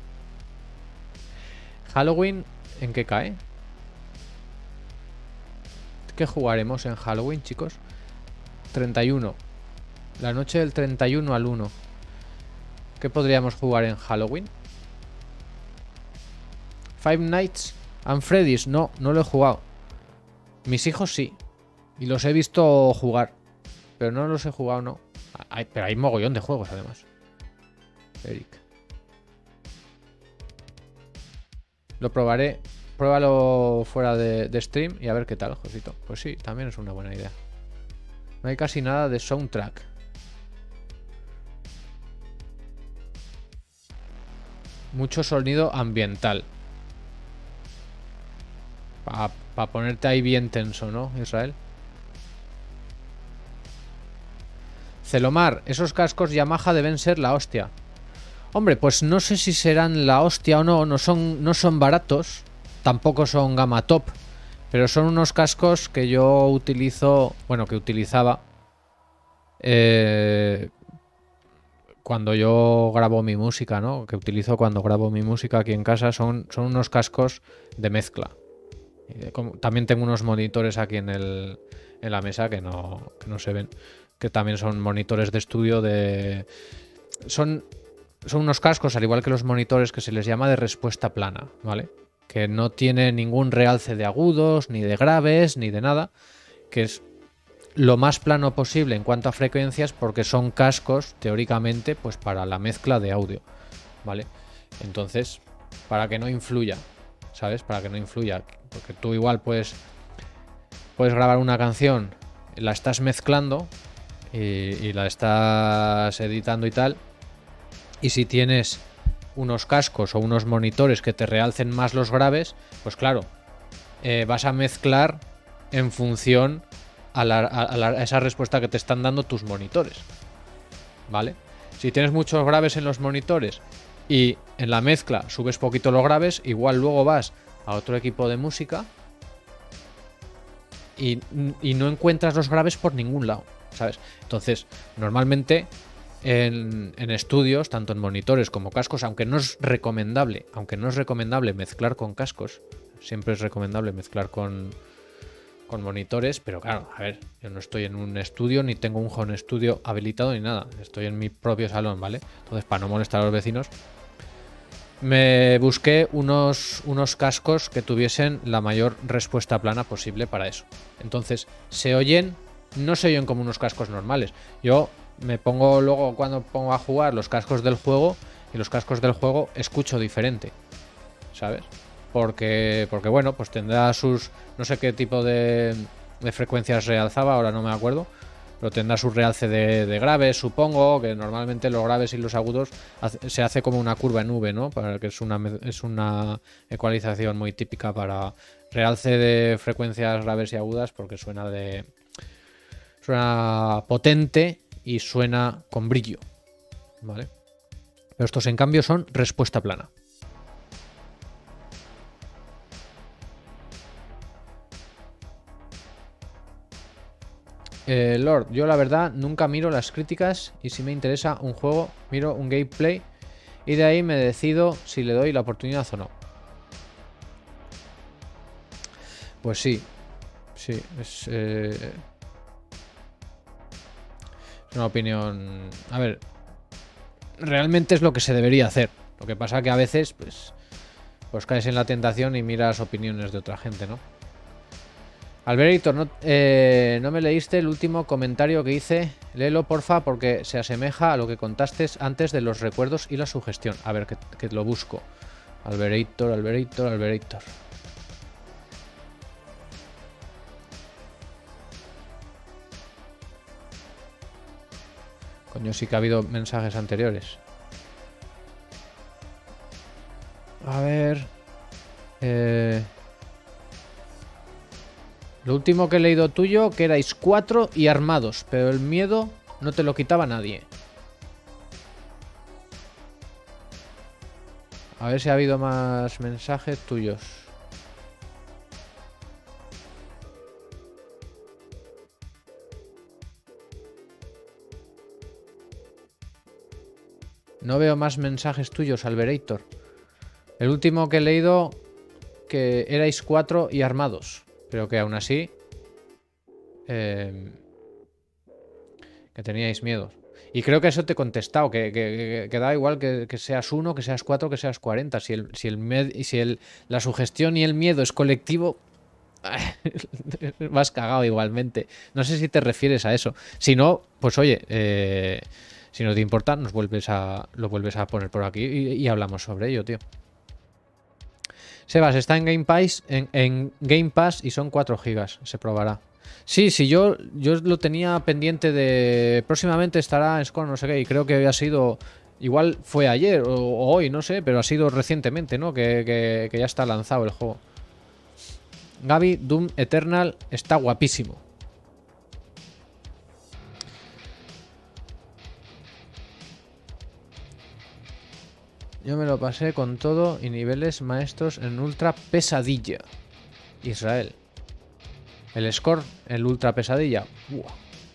[SPEAKER 1] Halloween, ¿en qué cae? ¿Qué jugaremos en Halloween, chicos? treinta y uno. La noche del treinta y uno al uno. ¿Qué podríamos jugar en Halloween? Five Nights at Freddy's. No, no lo he jugado. Mis hijos sí. Y los he visto jugar. Pero no los he jugado, no. Hay, pero hay mogollón de juegos, además. Eric. Lo probaré. Pruébalo fuera de, de stream y a ver qué tal, Josito. Pues sí, también es una buena idea. No hay casi nada de soundtrack. Mucho sonido ambiental. Para pa ponerte ahí bien tenso, ¿no, Israel? Celomar, esos cascos Yamaha deben ser la hostia. Hombre, pues no sé si serán la hostia o no. No son, no son baratos. Tampoco son gama top. Pero son unos cascos que yo utilizo... Bueno, que utilizaba... Eh... Cuando yo grabo mi música, ¿no? Que utilizo cuando grabo mi música aquí en casa, son, son unos cascos de mezcla. También tengo unos monitores aquí en, el, en la mesa que no, que no se ven, que también son monitores de estudio de... Son, son unos cascos, al igual que los monitores, que se les llama de respuesta plana, ¿vale? Que no tiene ningún realce de agudos, ni de graves, ni de nada, que es lo más plano posible en cuanto a frecuencias, porque son cascos, teóricamente, pues para la mezcla de audio, ¿vale? Entonces, para que no influya, ¿sabes? Para que no influya, porque tú igual puedes, puedes grabar una canción, la estás mezclando y, y la estás editando y tal, y si tienes unos cascos o unos monitores que te realcen más los graves, pues claro, eh, vas a mezclar en función A, la, a, la, a esa respuesta que te están dando tus monitores, ¿vale? Si tienes muchos graves en los monitores, y en la mezcla subes poquito los graves, igual luego vas a otro equipo de música y, y no encuentras los graves por ningún lado, ¿sabes? Entonces, normalmente en, en estudios, tanto en monitores como cascos, aunque no es recomendable, aunque no es recomendable mezclar con cascos, siempre es recomendable mezclar con, con monitores, pero claro, a ver, yo no estoy en un estudio, ni tengo un home studio habilitado ni nada, estoy en mi propio salón, ¿vale? Entonces, para no molestar a los vecinos, me busqué unos, unos cascos que tuviesen la mayor respuesta plana posible para eso. Entonces, se oyen, no se oyen como unos cascos normales. Yo me pongo luego, cuando pongo a jugar, los cascos del juego, y los cascos del juego escucho diferente, ¿sabes? Porque, porque bueno, pues tendrá sus, no sé qué tipo de, de frecuencias realzaba, ahora no me acuerdo, pero tendrá su realce de, de graves, supongo, que normalmente los graves y los agudos hace, se hace como una curva en V, ¿no? Para que es una, es una ecualización muy típica para realce de frecuencias graves y agudas, porque suena de suena potente y suena con brillo, ¿vale? Pero estos en cambio son respuesta plana. Eh, Lord, yo la verdad nunca miro las críticas y si me interesa un juego, miro un gameplay y de ahí me decido si le doy la oportunidad o no. Pues sí, sí, es, eh, es una opinión... A ver, realmente es lo que se debería hacer. Lo que pasa que a veces, pues, pues caes en la tentación y miras opiniones de otra gente, ¿no? Alberito, no, eh, no me leíste el último comentario que hice. Léelo, porfa, porque se asemeja a lo que contaste antes de los recuerdos y la sugestión. A ver, que, que lo busco. Alberito, Alberito, Alberito. Coño, sí que ha habido mensajes anteriores. A ver... Eh... Lo último que he leído tuyo, que erais cuatro y armados, pero el miedo no te lo quitaba nadie. A ver si ha habido más mensajes tuyos. No veo más mensajes tuyos, Alberator. El último que he leído, que erais cuatro y armados. Pero que aún así... Eh, que teníais miedo. Y creo que eso te he contestado, que, que, que, que da igual que, que seas uno, que seas cuatro, que seas cuarenta. Si, el, si, el, si el, la sugestión y el miedo es colectivo, vas cagado igualmente. No sé si te refieres a eso. Si no, pues oye, eh, si no te importa, nos vuelves a, lo vuelves a poner por aquí y, y hablamos sobre ello, tío. Sebas, está en Game Pass, en, en Game Pass y son cuatro gigas. Se probará. Sí, sí, yo, yo lo tenía pendiente de... Próximamente estará en Score, no sé qué, y creo que ha sido... Igual fue ayer o, o hoy, no sé, pero ha sido recientemente, ¿no? Que, que, que ya está lanzado el juego. Gaby, Doom Eternal está guapísimo. Yo me lo pasé con todo y niveles maestros en ultra pesadilla. Israel. El score, el ultra pesadilla. Buah.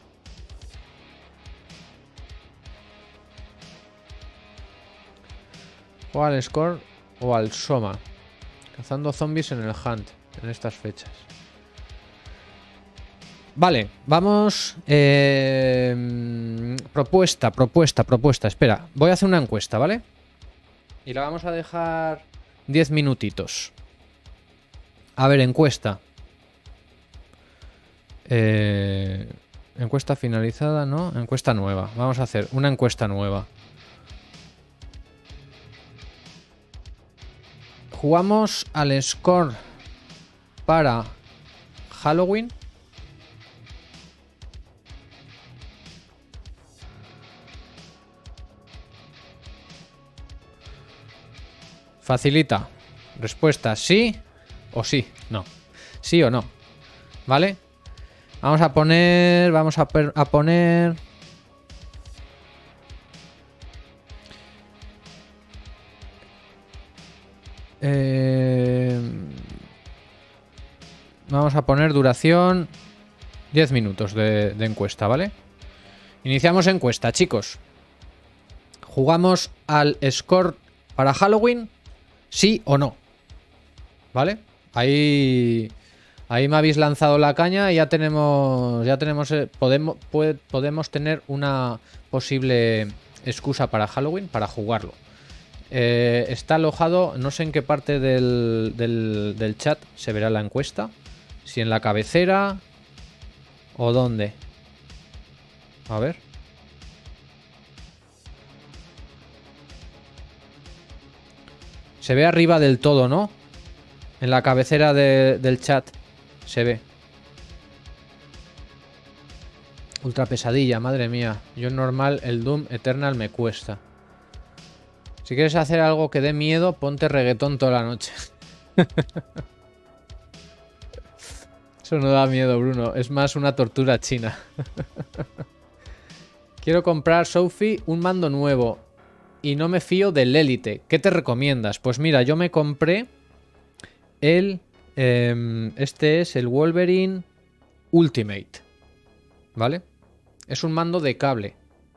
[SPEAKER 1] O al score o al Soma. Cazando zombies en el Hunt en estas fechas. Vale, vamos. Eh, propuesta, propuesta, propuesta. Espera, voy a hacer una encuesta, ¿vale? Y la vamos a dejar diez minutitos. A ver, encuesta. Eh, encuesta finalizada, ¿no? Encuesta nueva. Vamos a hacer una encuesta nueva. Jugamos al score para Halloween. Facilita. Respuesta sí o sí. No. Sí o no. ¿Vale? Vamos a poner... Vamos a, a poner... Eh, vamos a poner duración diez minutos de, de encuesta, ¿vale? Iniciamos encuesta, chicos. ¿Jugamos al Score para Halloween? ¿Sí o no? ¿Vale? Ahí, ahí me habéis lanzado la caña y ya tenemos, ya tenemos, eh, podemos, puede, podemos tener una posible excusa para Halloween para jugarlo. Eh, está alojado, no sé en qué parte del, del, del chat se verá la encuesta. Si en la cabecera o dónde. A ver. Se ve arriba del todo, ¿no? En la cabecera de, del chat se ve. Ultra pesadilla, madre mía. Yo normal, el Doom Eternal me cuesta. Si quieres hacer algo que dé miedo, ponte reggaetón toda la noche. Eso no da miedo, Bruno. Es más una tortura china. Quiero comprar, Sophie, un mando nuevo. Y no me fío del Elite. ¿Qué te recomiendas? Pues mira, yo me compré el... Eh, este es el Wolverine Ultimate. ¿Vale? Es un mando de cable.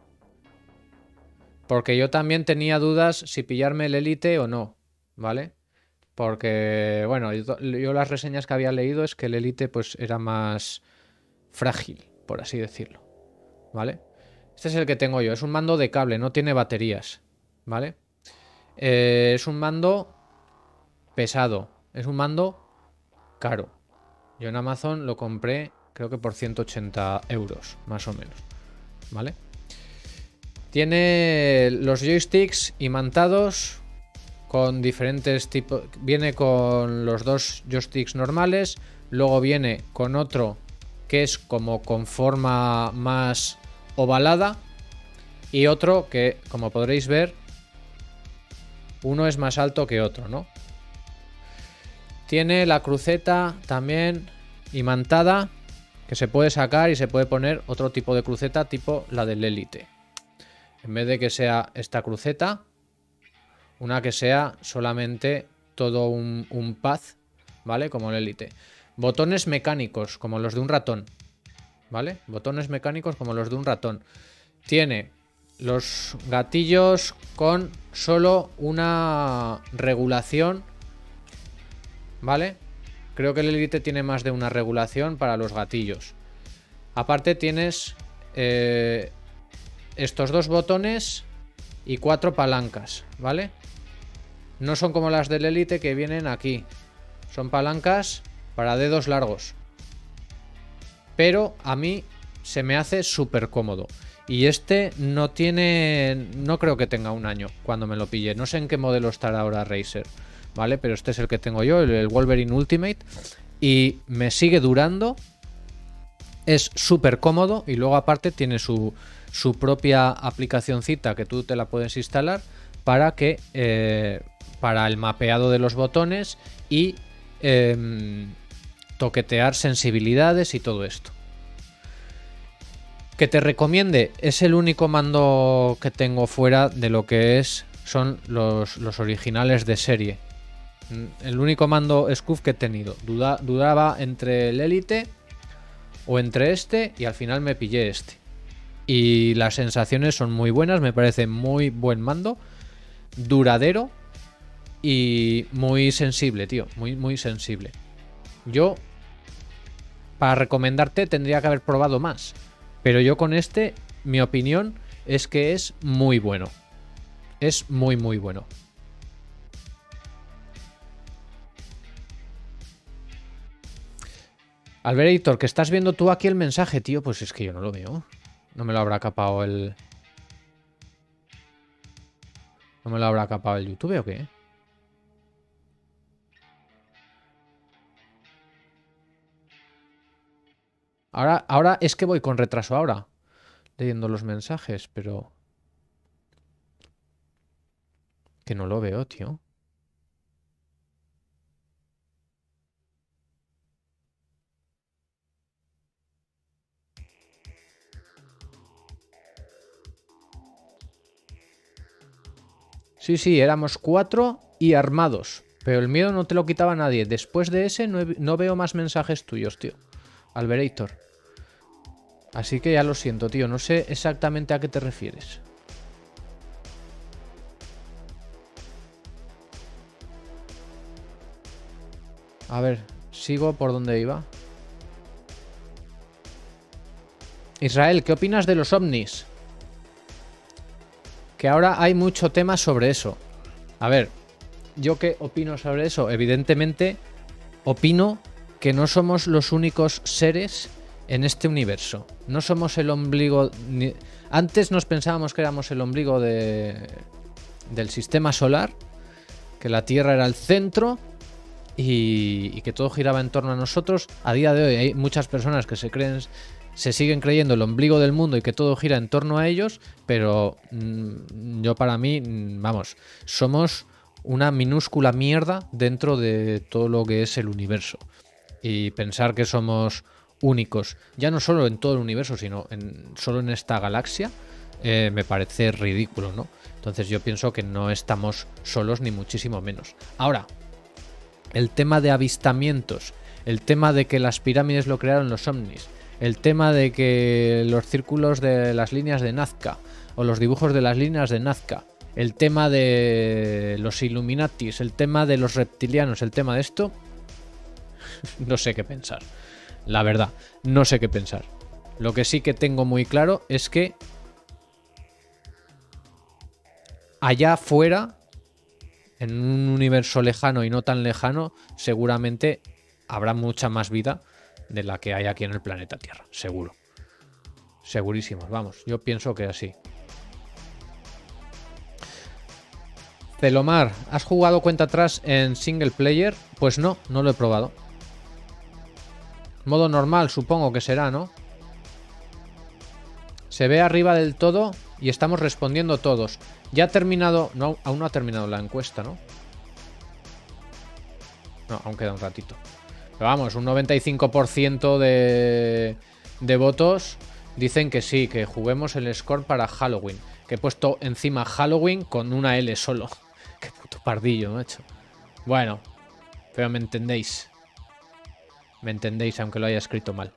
[SPEAKER 1] Porque yo también tenía dudas si pillarme el Elite o no. ¿Vale? Porque, bueno, yo, yo las reseñas que había leído es que el Elite pues era más frágil, por así decirlo. ¿Vale? Este es el que tengo yo. Es un mando de cable, no tiene baterías. ¿Vale? Eh, es un mando pesado. Es un mando caro. Yo en Amazon lo compré, creo que por ciento ochenta euros, más o menos. ¿Vale? Tiene los joysticks imantados con diferentes tipos. Viene con los dos joysticks normales. Luego viene con otro que es como con forma más ovalada. Y otro que, como podréis ver, uno es más alto que otro, ¿no? Tiene la cruceta también imantada, que se puede sacar y se puede poner otro tipo de cruceta, tipo la del Elite. En vez de que sea esta cruceta, una que sea solamente todo un, un pad, ¿vale? Como el Elite. Botones mecánicos, como los de un ratón, ¿vale? Botones mecánicos como los de un ratón. Tiene los gatillos con solo una regulación, ¿vale? Creo que el Elite tiene más de una regulación para los gatillos. Aparte tienes eh, estos dos botones y cuatro palancas, ¿vale? No son como las del Elite que vienen aquí. Son palancas para dedos largos. Pero a mí se me hace súper cómodo. Y este no tiene... No creo que tenga un año cuando me lo pille. No sé en qué modelo estará ahora Razer, ¿vale? Pero este es el que tengo yo, el Wolverine Ultimate. Y me sigue durando. Es súper cómodo. Y luego aparte tiene su, su propia aplicacioncita que tú te la puedes instalar para que... Eh, para el mapeado de los botones y eh, toquetear sensibilidades y todo esto. Que te recomiende, es el único mando que tengo fuera de lo que es son los, los originales de serie. El único mando Scuf que he tenido. Duda, dudaba entre el Elite o entre este y al final me pillé este. Y las sensaciones son muy buenas, me parece muy buen mando, duradero y muy sensible, tío, muy, muy sensible. Yo, para recomendarte, tendría que haber probado más. Pero yo con este, mi opinión es que es muy bueno. Es muy, muy bueno. Alberator, que estás viendo tú aquí el mensaje, tío. Pues es que yo no lo veo. No me lo habrá capado el... ¿No me lo habrá capado el YouTube o qué? Ahora, ahora es que voy con retraso ahora. Leyendo los mensajes, pero... Que no lo veo, tío. Sí, sí, éramos cuatro y armados. Pero el miedo no te lo quitaba nadie. Después de ese no, he- no veo más mensajes tuyos, tío. Alberator. Así que ya lo siento, tío. No sé exactamente a qué te refieres. A ver, sigo por donde iba. Israel, ¿qué opinas de los ovnis? Que ahora hay mucho tema sobre eso. A ver, ¿yo qué opino sobre eso? Evidentemente, opino que no somos los únicos seres en este universo. No somos el ombligo... Ni... Antes nos pensábamos que éramos el ombligo de... del sistema solar, que la Tierra era el centro y... y que todo giraba en torno a nosotros. A día de hoy hay muchas personas que se creen... se siguen creyendo el ombligo del mundo y que todo gira en torno a ellos, pero mmm, yo para mí, mmm, vamos, somos una minúscula mierda dentro de todo lo que es el universo. Y pensar que somos únicos, ya no solo en todo el universo, sino en, solo en esta galaxia, eh, me parece ridículo, ¿no? Entonces yo pienso que no estamos solos ni muchísimo menos. Ahora, el tema de avistamientos, el tema de que las pirámides lo crearon los ovnis, el tema de que los círculos de las líneas de Nazca o los dibujos de las líneas de Nazca, el tema de los Illuminatis, el tema de los reptilianos, el tema de esto, no sé qué pensar. La verdad, no sé qué pensar. Lo que sí que tengo muy claro es que allá afuera, en un universo lejano y no tan lejano, seguramente habrá mucha más vida de la que hay aquí en el planeta Tierra, seguro. Segurísimos, vamos, yo pienso que así. Celomar, ¿has jugado cuenta atrás en single player? Pues no, no lo he probado. Modo normal, supongo que será, ¿no? Se ve arriba del todo y estamos respondiendo todos. Ya ha terminado... No, aún no ha terminado la encuesta, ¿no? No, aún queda un ratito. Pero vamos, un noventa y cinco por ciento de, de votos dicen que sí, que juguemos el score para Halloween. Que he puesto encima Halloween con una L solo. Qué puto pardillo, macho. Bueno, pero me entendéis. Me entendéis, aunque lo haya escrito mal.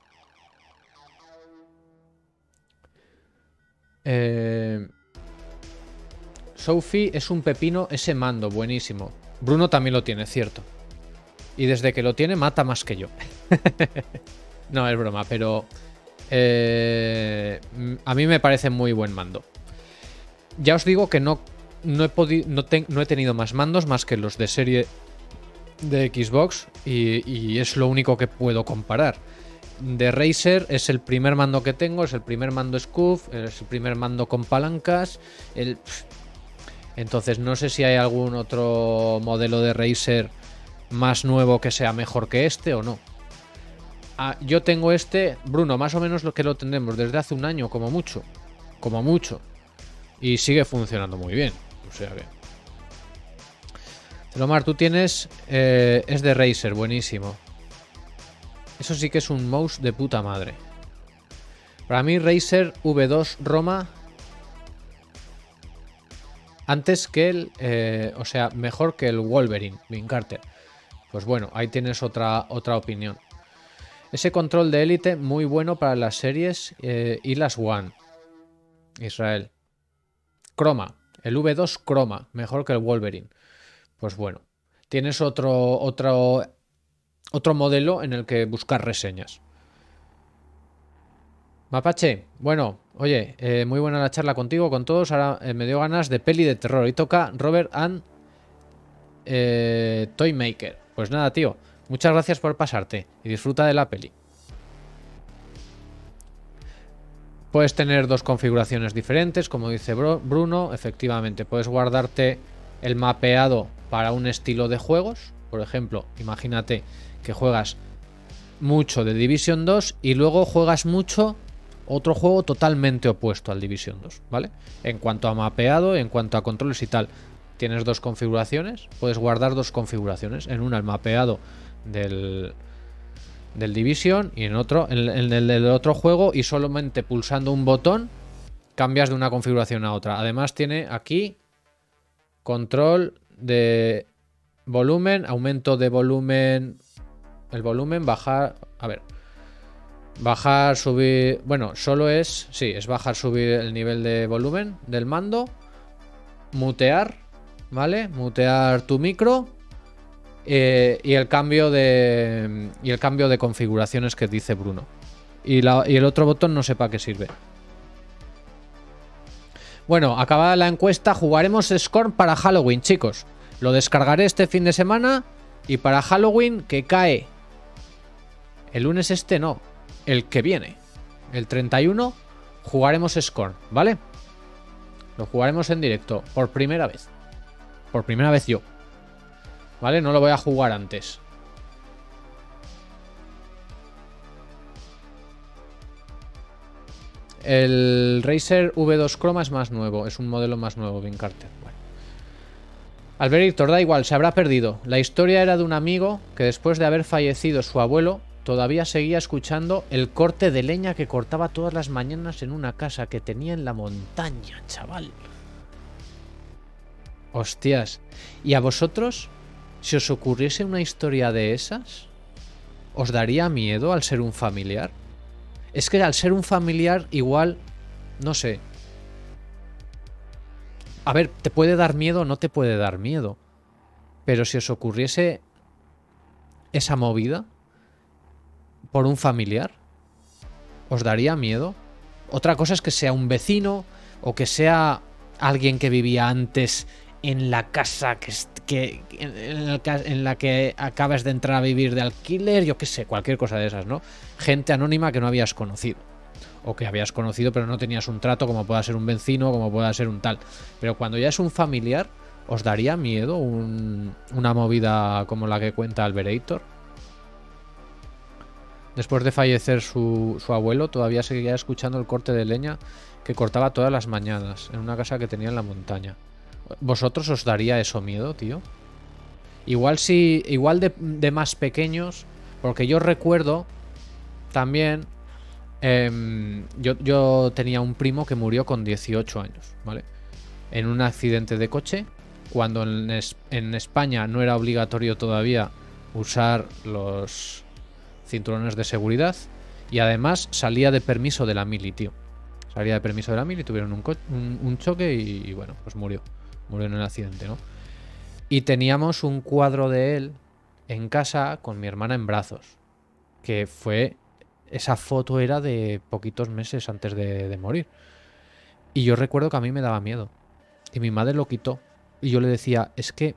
[SPEAKER 1] Eh... Sophie es un pepino ese mando, buenísimo. Bruno también lo tiene, cierto. Y desde que lo tiene mata más que yo. No, es broma, pero... Eh, a mí me parece muy buen mando. Ya os digo que no, no, he podido, no, te, no he tenido más mandos más que los de serie de Xbox y, y es lo único que puedo comparar. De Razer es el primer mando que tengo, es el primer mando Scuf, es el primer mando con palancas. El... Entonces no sé si hay algún otro modelo de Razer más nuevo que sea mejor que este o no. Ah, yo tengo este, Bruno, más o menos lo que lo tendremos desde hace un año, como mucho. Como mucho. Y sigue funcionando muy bien. O sea que... Celomar, tú tienes... Eh, es de Razer, buenísimo. Eso sí que es un mouse de puta madre. Para mí Razer V dos Roma... Antes que el... Eh, o sea, mejor que el Wolverine, Vin Carter. Pues bueno, ahí tienes otra, otra opinión. Ese control de élite muy bueno para las series eh, y las One. Israel. Chroma. El V dos Chroma. Mejor que el Wolverine. Pues bueno. Tienes otro, otro, otro modelo en el que buscar reseñas. Mapache. Bueno, oye, eh, muy buena la charla contigo, con todos. Ahora eh, me dio ganas de peli de terror. Y toca Robert and eh, Toymaker. Pues nada, tío. Muchas gracias por pasarte y disfruta de la peli. Puedes tener dos configuraciones diferentes, como dice Bruno. Efectivamente, puedes guardarte el mapeado para un estilo de juegos. Por ejemplo, imagínate que juegas mucho de Division dos y luego juegas mucho otro juego totalmente opuesto al Division dos, ¿vale? En cuanto a mapeado, en cuanto a controles y tal, tienes dos configuraciones. Puedes guardar dos configuraciones. En una el mapeado del, del Division y en otro en, en el del otro juego, y solamente pulsando un botón cambias de una configuración a otra. Además tiene aquí control de volumen, aumento de volumen. El volumen, bajar. A ver. Bajar, subir. Bueno, solo es. Sí, es bajar, subir el nivel de volumen del mando. Mutear. ¿Vale? Mutear tu micro. Eh, y el cambio de. Y el cambio de configuraciones que dice Bruno. Y, la, y el otro botón no sé para qué sirve. Bueno, acabada la encuesta, jugaremos Scorn para Halloween, chicos. Lo descargaré este fin de semana. Y para Halloween, que cae. El lunes este no. El que viene. El treinta y uno. Jugaremos Scorn, ¿vale? Lo jugaremos en directo. Por primera vez. Por primera vez yo. ¿Vale? No lo voy a jugar antes. El Razer V dos Chroma es más nuevo. Es un modelo más nuevo, Vin Carter. Bueno. Alberictor, da igual, se habrá perdido. La historia era de un amigo que después de haber fallecido su abuelo, todavía seguía escuchando el corte de leña que cortaba todas las mañanas en una casa que tenía en la montaña, chaval. Hostias. ¿Y a vosotros, si os ocurriese una historia de esas, os daría miedo al ser un familiar? Es que al ser un familiar igual, no sé. A ver, te puede dar miedo o no te puede dar miedo. Pero si os ocurriese esa movida por un familiar, ¿os daría miedo? Otra cosa es que sea un vecino o que sea alguien que vivía antes en la casa que, que en, el, en la que acabas de entrar a vivir de alquiler, yo qué sé, cualquier cosa de esas, ¿no? Gente anónima que no habías conocido. O que habías conocido pero no tenías un trato, como pueda ser un vecino, como pueda ser un tal. Pero cuando ya es un familiar, ¿os daría miedo un, una movida como la que cuenta Alberictor? Después de fallecer su, su abuelo, todavía seguía escuchando el corte de leña que cortaba todas las mañanas en una casa que tenía en la montaña. ¿Vosotros os daría eso miedo, tío? Igual si, igual de, de más pequeños, porque yo recuerdo también, eh, yo, yo tenía un primo que murió con dieciocho años, ¿vale? En un accidente de coche, cuando en, es, en España no era obligatorio todavía usar los cinturones de seguridad, y además salía de permiso de la mili, tío. Salía de permiso de la mili, tuvieron un, un, un choque y, y bueno, pues murió. Murió en el accidente, ¿no? Y teníamos un cuadro de él en casa con mi hermana en brazos. Que fue... Esa foto era de poquitos meses antes de, de morir. Y yo recuerdo que a mí me daba miedo. Y mi madre lo quitó. Y yo le decía, es que...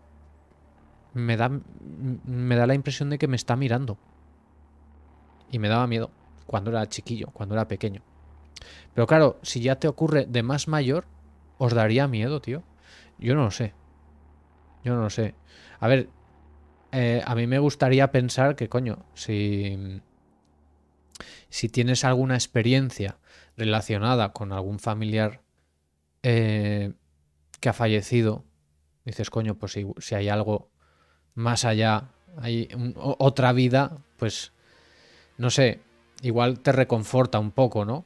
[SPEAKER 1] Me da, me da la impresión de que me está mirando. Y me daba miedo. Cuando era chiquillo, cuando era pequeño. Pero claro, si ya te ocurre de más mayor, ¿os daría miedo, tío? Yo no lo sé. Yo no lo sé. A ver, eh, a mí me gustaría pensar que, coño, si, si tienes alguna experiencia relacionada con algún familiar eh, que ha fallecido, dices, coño, pues si, si hay algo más allá, hay un, otra vida, pues, no sé, igual te reconforta un poco, ¿no?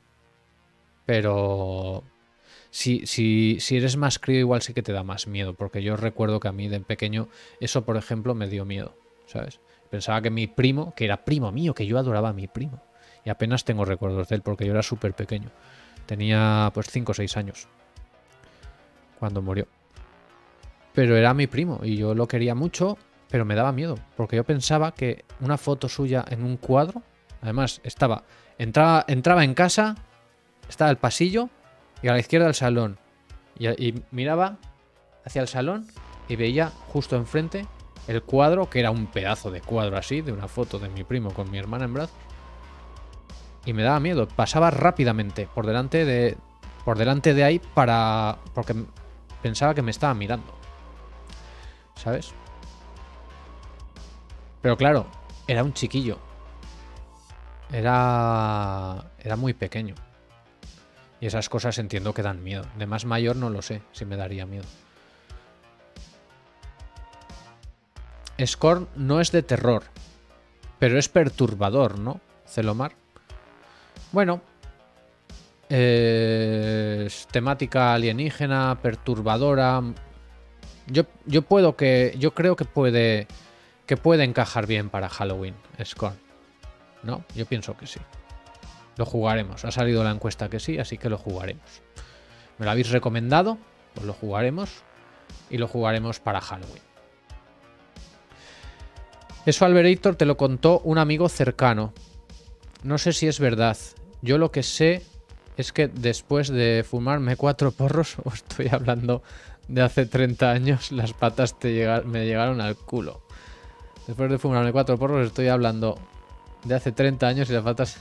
[SPEAKER 1] Pero... Si, si, si eres más crío, igual sí que te da más miedo, porque yo recuerdo que a mí de pequeño eso, por ejemplo, me dio miedo, ¿sabes? Pensaba que mi primo, que era primo mío, que yo adoraba a mi primo, y apenas tengo recuerdos de él porque yo era súper pequeño. Tenía pues cinco o seis años cuando murió. Pero era mi primo y yo lo quería mucho, pero me daba miedo, porque yo pensaba que una foto suya en un cuadro, además estaba, entraba, entraba en casa, estaba el pasillo, y a la izquierda el salón. Y, y miraba hacia el salón y veía justo enfrente el cuadro, que era un pedazo de cuadro así, de una foto de mi primo con mi hermana en brazos. Y me daba miedo. Pasaba rápidamente por delante de, por delante de ahí para... porque pensaba que me estaba mirando. ¿Sabes? Pero claro, era un chiquillo. Era... Era muy pequeño. Y esas cosas entiendo que dan miedo. De más mayor no lo sé si me daría miedo. Scorn no es de terror, pero es perturbador, ¿no? Celomar. Bueno. Eh, es temática alienígena, perturbadora. Yo, yo puedo que. Yo creo que puede. Que puede encajar bien para Halloween, Scorn. ¿No? Yo pienso que sí. Lo jugaremos. Ha salido la encuesta que sí, así que lo jugaremos. Me lo habéis recomendado, pues lo jugaremos. Y lo jugaremos para Halloween. Eso, Alberator, te lo contó un amigo cercano. No sé si es verdad. Yo lo que sé es que después de fumarme cuatro porros, os estoy hablando de hace treinta años, las patas te llega, me llegaron al culo. Después de fumarme cuatro porros, estoy hablando de hace treinta años y las patas...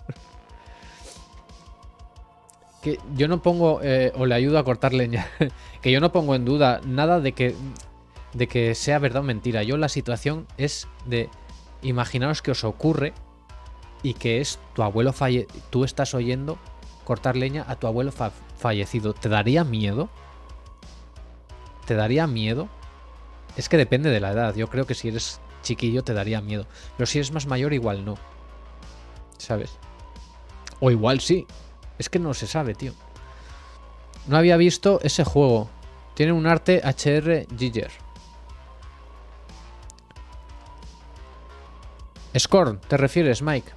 [SPEAKER 1] que yo no pongo, eh, o le ayudo a cortar leña, que yo no pongo en duda nada de que, de que sea verdad o mentira. Yo la situación es de, imaginaos que os ocurre y que es tu abuelo falle... Tú estás oyendo cortar leña a tu abuelo fa fallecido. ¿Te daría miedo? ¿Te daría miedo? Es que depende de la edad. Yo creo que si eres chiquillo te daría miedo. Pero si eres más mayor igual no. ¿Sabes? O igual sí. Es que no se sabe, tío. No había visto ese juego. Tiene un arte H R Giger. Scorn, ¿te refieres, Mike?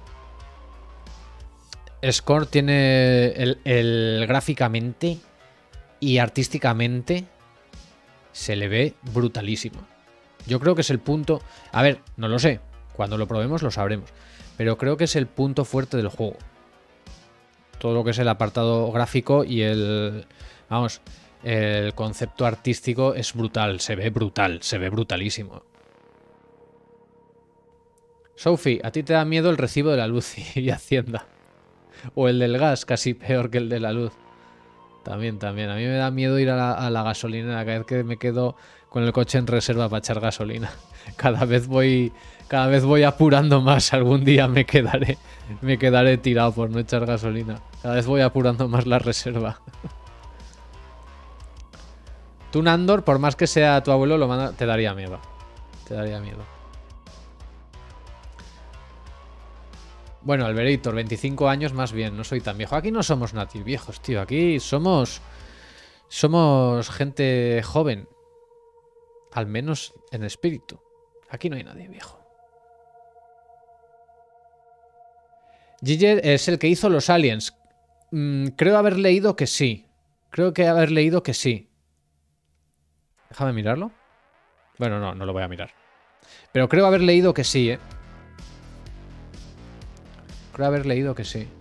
[SPEAKER 1] Scorn tiene el, el gráficamente y artísticamente se le ve brutalísimo. Yo creo que es el punto... A ver, no lo sé. Cuando lo probemos lo sabremos. Pero creo que es el punto fuerte del juego. Todo lo que es el apartado gráfico y el... Vamos, el concepto artístico es brutal. Se ve brutal. Se ve brutalísimo. Sophie, ¿a ti te da miedo el recibo de la luz y Hacienda? O el del gas, casi peor que el de la luz. También, también. A mí me da miedo ir a la, a la gasolina cada vez que me quedo con el coche en reserva para echar gasolina. Cada vez voy, cada vez voy apurando más. Algún día me quedaré, me quedaré tirado por no echar gasolina. Cada vez voy apurando más la reserva. Tú, Nandor, por más que sea tu abuelo, lo manda, te daría miedo. Te daría miedo. Bueno, Alberator, veinticinco años más bien, no soy tan viejo. Aquí no somos nativos viejos, tío. Aquí somos... Somos gente joven. Al menos en espíritu. Aquí no hay nadie viejo. Giger es el que hizo los aliens. Mm, creo haber leído que sí. Creo que haber leído que sí. Déjame mirarlo. Bueno, no, no lo voy a mirar. Pero creo haber leído que sí, ¿eh? Creo haber leído que sí.